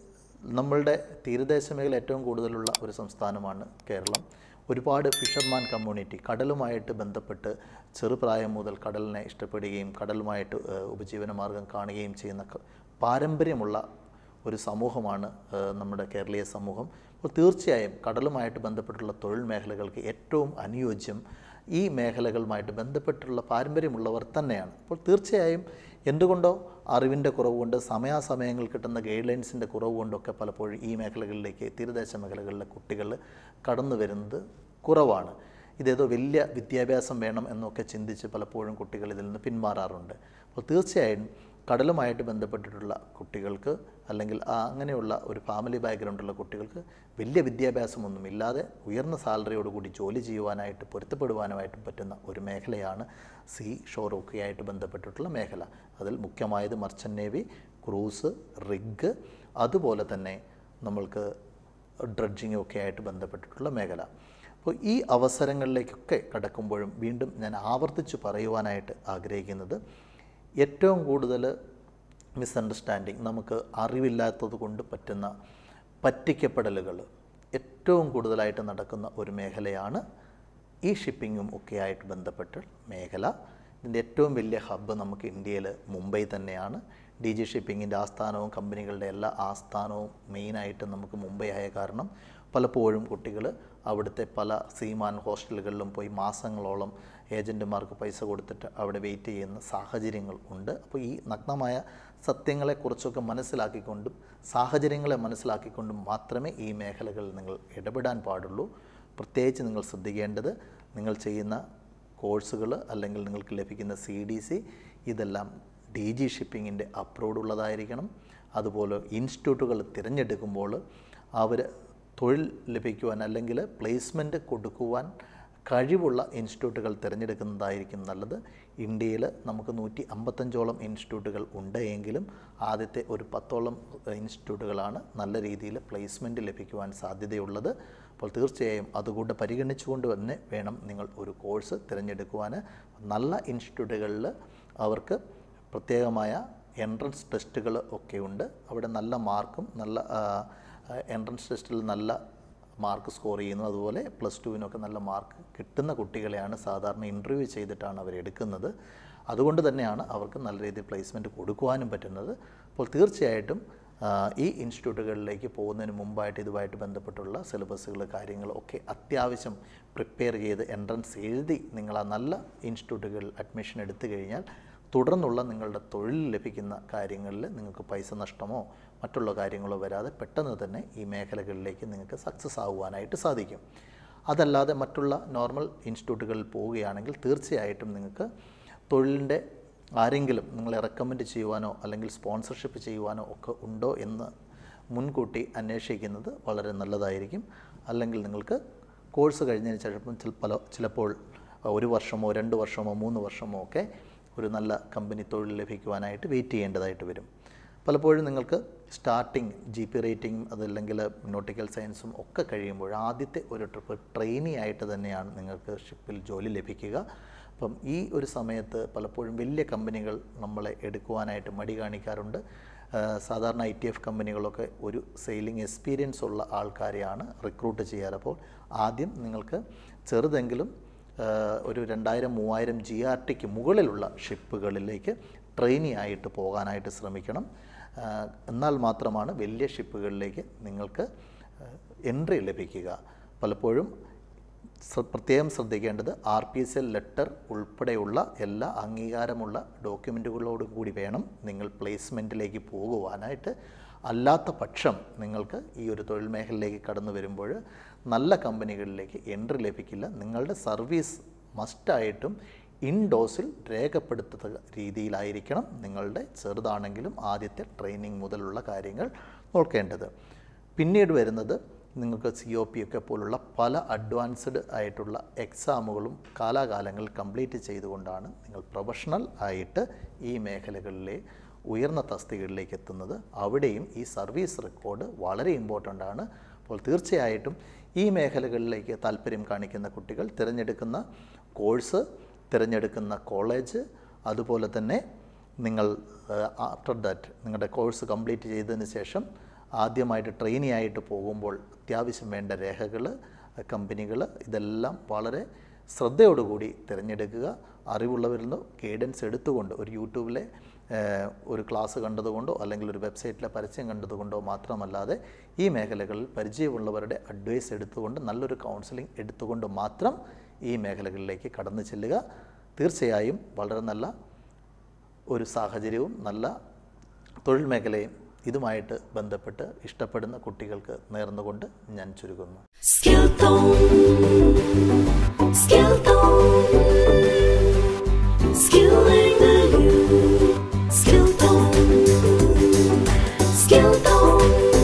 നമ്മളുടെ തീരദേശ മേഖല ഏറ്റവും കൂടുതലുള്ള ഒരു സംസ്ഥാനമാണ് കേരളം. ഒരുപാട് ഫിഷർമാൻ കമ്മ്യൂണിറ്റി, കടലുമായിട്ട് ബന്ധപ്പെട്ട് ചെറുപ്രായം മുതൽ കടലിനെ ഇഷ്ടപ്പെടുകയും കടലുമായിട്ട് ഉപജീവനമാർഗം കാണുകയും ചെയ്യുന്ന പാരമ്പര്യമുള്ള ഒരു സമൂഹമാണ് നമ്മുടെ കേരളീയ സമൂഹം. അപ്പോൾ തീർച്ചയായും കടലുമായിട്ട് ബന്ധപ്പെട്ടുള്ള തൊഴിൽ മേഖലകൾക്ക് ഏറ്റവും അനുയോജ്യം ഈ മേഖലകളുമായിട്ട് ബന്ധപ്പെട്ടുള്ള പാരമ്പര്യമുള്ളവർ തന്നെയാണ്. അപ്പോൾ തീർച്ചയായും എന്തുകൊണ്ടോ അറിവിൻ്റെ കുറവ് കൊണ്ട്, സമയാസമയങ്ങൾ കിട്ടുന്ന ഗൈഡ് ലൈൻസിൻ്റെ കുറവ് കൊണ്ടൊക്കെ പലപ്പോഴും ഈ മേഖലകളിലേക്ക്, തീരദേശ മേഖലകളിലെ കുട്ടികൾ കടന്നു വരുന്നത് കുറവാണ്. ഇതേതോ വലിയ വിദ്യാഭ്യാസം വേണം എന്നൊക്കെ ചിന്തിച്ച് പലപ്പോഴും കുട്ടികൾ ഇതിൽ നിന്ന് പിന്മാറാറുണ്ട്. അപ്പോൾ തീർച്ചയായും കടലുമായിട്ട് ബന്ധപ്പെട്ടിട്ടുള്ള കുട്ടികൾക്ക്, അല്ലെങ്കിൽ അങ്ങനെയുള്ള ഒരു ഫാമിലി ബാക്ക്ഗ്രൗണ്ടുള്ള കുട്ടികൾക്ക് വലിയ വിദ്യാഭ്യാസമൊന്നും ഇല്ലാതെ ഉയർന്ന സാലറിയോടുകൂടി ജോലി ചെയ്യുവാനായിട്ട്, പൊരുത്തപ്പെടുവാനുമായിട്ട് പറ്റുന്ന ഒരു മേഖലയാണ് സീ ഷോറൊക്കെ ആയിട്ട് ബന്ധപ്പെട്ടിട്ടുള്ള മേഖല. അതിൽ മുഖ്യമായത് മർച്ചൻ്റ് നേവി, ക്രൂസ്, റിഗ്, അതുപോലെ തന്നെ നമ്മൾക്ക് ഡ്രഡ്ജിങ് ഒക്കെ ആയിട്ട് ബന്ധപ്പെട്ടിട്ടുള്ള മേഖല. അപ്പോൾ ഈ അവസരങ്ങളിലേക്കൊക്കെ കടക്കുമ്പോഴും വീണ്ടും ഞാൻ ആവർത്തിച്ച് പറയുവാനായിട്ട് ആഗ്രഹിക്കുന്നത്, ഏറ്റവും കൂടുതൽ മിസ്അണ്ടർസ്റ്റാൻഡിങ്, നമുക്ക് അറിവില്ലാത്തത് കൊണ്ട് പറ്റുന്ന പറ്റിക്കപ്പെടലുകൾ ഏറ്റവും കൂടുതലായിട്ട് നടക്കുന്ന ഒരു മേഖലയാണ് ഈ ഷിപ്പിങ്ങും ഒക്കെ ആയിട്ട് ബന്ധപ്പെട്ട മേഖല. ഇതിൻ്റെ ഏറ്റവും വലിയ ഹബ്ബ് നമുക്ക് ഇന്ത്യയിൽ മുംബൈ തന്നെയാണ്. ഡി ജി ഷിപ്പിങ്ങിൻ്റെ ആസ്ഥാനവും കമ്പനികളുടെ എല്ലാ ആസ്ഥാനവും മെയിനായിട്ട് നമുക്ക് മുംബൈ ആയ കാരണം പലപ്പോഴും കുട്ടികൾ അവിടുത്തെ പല സീമാൻ ഹോസ്റ്റലുകളിലും പോയി മാസങ്ങളോളം ഏജൻറ്റുമാർക്ക് പൈസ കൊടുത്തിട്ട് അവിടെ വെയിറ്റ് ചെയ്യുന്ന സാഹചര്യങ്ങൾ ഉണ്ട്. അപ്പോൾ ഈ നഗ്നമായ സത്യങ്ങളെക്കുറിച്ചൊക്കെ മനസ്സിലാക്കിക്കൊണ്ടും സാഹചര്യങ്ങളെ മനസ്സിലാക്കിക്കൊണ്ടും മാത്രമേ ഈ മേഖലകളിൽ നിങ്ങൾ ഇടപെടാൻ പാടുള്ളൂ. പ്രത്യേകിച്ച് നിങ്ങൾ ശ്രദ്ധിക്കേണ്ടത്, നിങ്ങൾ ചെയ്യുന്ന കോഴ്സുകൾ അല്ലെങ്കിൽ നിങ്ങൾക്ക് ലഭിക്കുന്ന സി ഡി സി ഇതെല്ലാം ഡി ജി ഷിപ്പിങ്ങിൻ്റെ അപ്രൂവ്ഡ് ഉള്ളതായിരിക്കണം. അതുപോലെ ഇൻസ്റ്റിറ്റ്യൂട്ടുകൾ തിരഞ്ഞെടുക്കുമ്പോൾ അവർ തൊഴിൽ ലഭിക്കുവാൻ അല്ലെങ്കിൽ പ്ലേസ്മെൻറ്റ് കൊടുക്കുവാൻ കഴിവുള്ള ഇൻസ്റ്റിറ്റ്യൂട്ടുകൾ തിരഞ്ഞെടുക്കുന്നതായിരിക്കും നല്ലത്. ഇന്ത്യയിൽ നമുക്ക് നൂറ്റി അമ്പത്തഞ്ചോളം ഇൻസ്റ്റിറ്റ്യൂട്ടുകൾ ഉണ്ട് എങ്കിലും ആദ്യത്തെ ഒരു പത്തോളം ഇൻസ്റ്റിറ്റ്യൂട്ടുകളാണ് നല്ല രീതിയിൽ പ്ലേസ്മെൻറ്റ് ലഭിക്കുവാൻ സാധ്യതയുള്ളത്. അപ്പോൾ തീർച്ചയായും അതുകൂടെ പരിഗണിച്ചുകൊണ്ട് തന്നെ വേണം നിങ്ങൾ ഒരു കോഴ്സ് തിരഞ്ഞെടുക്കുവാൻ. നല്ല ഇൻസ്റ്റിറ്റ്യൂട്ടുകളിൽ അവർക്ക് പ്രത്യേകമായ എൻട്രൻസ് ടെസ്റ്റുകൾ ഒക്കെ ഉണ്ട്. അവിടെ നല്ല മാർക്കും, നല്ല എൻട്രൻസ് ടെസ്റ്റിൽ നല്ല മാർക്ക് സ്കോർ ചെയ്യുന്നു, അതുപോലെ പ്ലസ് ടുവിനൊക്കെ നല്ല മാർക്ക് കിട്ടുന്ന കുട്ടികളെയാണ് സാധാരണ ഇൻ്റർവ്യൂ ചെയ്തിട്ടാണ് അവരെടുക്കുന്നത്. അതുകൊണ്ട് തന്നെയാണ് അവർക്ക് നല്ല രീതിയിൽ പ്ലേസ്മെൻറ്റ് കൊടുക്കുവാനും പറ്റുന്നത്. അപ്പോൾ തീർച്ചയായിട്ടും ഈ ഇൻസ്റ്റിറ്റ്യൂട്ടുകളിലേക്ക് പോകുന്നതിന് മുമ്പായിട്ട് ഇതുമായിട്ട് ബന്ധപ്പെട്ടുള്ള സിലബസുകൾ, കാര്യങ്ങൾ ഒക്കെ അത്യാവശ്യം പ്രിപ്പയർ ചെയ്ത് എൻട്രൻസ് എഴുതി നിങ്ങൾ ആ നല്ല ഇൻസ്റ്റിറ്റ്യൂട്ടുകളിൽ അഡ്മിഷൻ എടുത്തു കഴിഞ്ഞാൽ തുടർന്നുള്ള നിങ്ങളുടെ തൊഴിൽ ലഭിക്കുന്ന കാര്യങ്ങളിൽ നിങ്ങൾക്ക് പൈസ നഷ്ടമോ മറ്റുള്ള കാര്യങ്ങളോ വരാതെ പെട്ടെന്ന് തന്നെ ഈ മേഖലകളിലേക്ക് നിങ്ങൾക്ക് സക്സസ് ആകുവാനായിട്ട് സാധിക്കും. അതല്ലാതെ മറ്റുള്ള നോർമൽ ഇൻസ്റ്റിറ്റ്യൂട്ടുകളിൽ പോവുകയാണെങ്കിൽ തീർച്ചയായിട്ടും നിങ്ങൾക്ക് തൊഴിലിൻ്റെ ആരെങ്കിലും നിങ്ങളെ റെക്കമെൻഡ് ചെയ്യുവാനോ അല്ലെങ്കിൽ സ്പോൺസർഷിപ്പ് ചെയ്യുവാനോ ഒക്കെ ഉണ്ടോ എന്ന് മുൻകൂട്ടി അന്വേഷിക്കുന്നത് വളരെ നല്ലതായിരിക്കും. അല്ലെങ്കിൽ നിങ്ങൾക്ക് കോഴ്സ് കഴിഞ്ഞതിന് ശേഷം ചിലപ്പോൾ ചിലപ്പോൾ ഒരു വർഷമോ രണ്ട് വർഷമോ മൂന്ന് വർഷമോ ഒക്കെ ഒരു നല്ല കമ്പനി തൊഴിൽ ലഭിക്കുവാനായിട്ട് വെയിറ്റ് ചെയ്യേണ്ടതായിട്ട് വരും. പലപ്പോഴും നിങ്ങൾക്ക് സ്റ്റാർട്ടിങ് ജി പി റേറ്റിംഗും അതല്ലെങ്കിൽ നോട്ടിക്കൽ സയൻസും ഒക്കെ കഴിയുമ്പോൾ ആദ്യത്തെ ഒരു ട്രിപ്പ് ട്രെയിനി ആയിട്ട് തന്നെയാണ് നിങ്ങൾക്ക് ഷിപ്പിൽ ജോലി ലഭിക്കുക. അപ്പം ഈ ഒരു സമയത്ത് പലപ്പോഴും വലിയ കമ്പനികൾ നമ്മളെ എടുക്കുവാനായിട്ട് മടി കാണിക്കാറുണ്ട്. സാധാരണ ഐ ടി എഫ് കമ്പനികളൊക്കെ ഒരു സെയിലിംഗ് എക്സ്പീരിയൻസ് ഉള്ള ആൾക്കാരെയാണ് റിക്രൂട്ട് ചെയ്യാറ്. അപ്പോൾ ആദ്യം നിങ്ങൾക്ക് ചെറുതെങ്കിലും ഒരു രണ്ടായിരം മൂവായിരം ജി ആർ ടിക്ക് മുകളിലുള്ള ഷിപ്പുകളിലേക്ക് ട്രെയിനി ആയിട്ട് പോകാനായിട്ട് ശ്രമിക്കണം. എന്നാൽ മാത്രമാണ് വലിയ ഷിപ്പുകളിലേക്ക് നിങ്ങൾക്ക് എൻട്രി ലഭിക്കുക. പലപ്പോഴും പ്രത്യേകം ശ്രദ്ധിക്കേണ്ടത് R P S L letter ഉൾപ്പെടെയുള്ള എല്ലാ അംഗീകാരമുള്ള ഡോക്യുമെൻറ്റുകളോടും കൂടി വേണം നിങ്ങൾ പ്ലേസ്മെൻറ്റിലേക്ക് പോകുവാനായിട്ട്. അല്ലാത്ത പക്ഷം നിങ്ങൾക്ക് ഈ ഒരു തൊഴിൽ മേഖലയിലേക്ക് കടന്നു വരുമ്പോൾ നല്ല കമ്പനികളിലേക്ക് എൻട്രി ലഭിക്കില്ല. നിങ്ങളുടെ സർവീസ് മസ്റ്റായിട്ടും ഇൻഡോസിൽ രേഖപ്പെടുത്തുന്ന രീതിയിലായിരിക്കണം നിങ്ങളുടെ ചെറുതാണെങ്കിലും ആദ്യത്തെ ട്രെയിനിങ് മുതലുള്ള കാര്യങ്ങൾ നോക്കേണ്ടത്. പിന്നീട് വരുന്നത് നിങ്ങൾക്ക് സി ഒ പി ഒക്കെ പോലുള്ള പല അഡ്വാൻസ്ഡ് ആയിട്ടുള്ള എക്സാമുകളും കാലാകാലങ്ങളിൽ കംപ്ലീറ്റ് ചെയ്തുകൊണ്ടാണ് നിങ്ങൾ പ്രൊഫഷണൽ ആയിട്ട് ഈ മേഖലകളിലെ ഉയർന്ന തസ്തികകളിലേക്ക് എത്തുന്നത്. അവിടെയും ഈ സർവീസ് റെക്കോർഡ് വളരെ ഇമ്പോർട്ടൻ്റ് ആണ്. അപ്പോൾ തീർച്ചയായിട്ടും ഈ മേഖലകളിലേക്ക് താല്പര്യം കാണിക്കുന്ന കുട്ടികൾ തിരഞ്ഞെടുക്കുന്ന കോഴ്സ്, തിരഞ്ഞെടുക്കുന്ന കോളേജ്, അതുപോലെ തന്നെ നിങ്ങൾ ആഫ്റ്റർ ദാറ്റ് നിങ്ങളുടെ കോഴ്സ് കംപ്ലീറ്റ് ചെയ്തതിന് ശേഷം ആദ്യമായിട്ട് ട്രെയിനി ആയിട്ട് പോകുമ്പോൾ അത്യാവശ്യം വേണ്ട രേഖകൾ, കമ്പനികൾ ഇതെല്ലാം വളരെ ശ്രദ്ധയോടുകൂടി തിരഞ്ഞെടുക്കുക. അറിവുള്ളവരിൽ നിന്ന് ഗൈഡൻസ് എടുത്തുകൊണ്ട്, ഒരു യൂട്യൂബിലെ ഒരു ക്ലാസ് കണ്ടതുകൊണ്ടോ അല്ലെങ്കിൽ ഒരു വെബ്സൈറ്റിലെ പരസ്യം കണ്ടതുകൊണ്ടോ മാത്രമല്ലാതെ ഈ മേഖലകളിൽ പരിചയമുള്ളവരുടെ അഡ്വൈസ് എടുത്തുകൊണ്ട് നല്ലൊരു കൗൺസിലിംഗ് എടുത്തുകൊണ്ട് മാത്രം ഈ മേഖലകളിലേക്ക് കടന്നു ചെല്ലുക. തീർച്ചയായും വളരെ നല്ല ഒരു സാഹചര്യവും നല്ല തൊഴിൽ മേഖലയും ഇതുമായിട്ട് ബന്ധപ്പെട്ട് ഇഷ്ടപ്പെടുന്ന കുട്ടികൾക്ക് നേർന്നുകൊണ്ട് ഞാൻ ചുരുങ്ങുന്നു. Skilling the youth, SKILLTHON, SKILLTHON.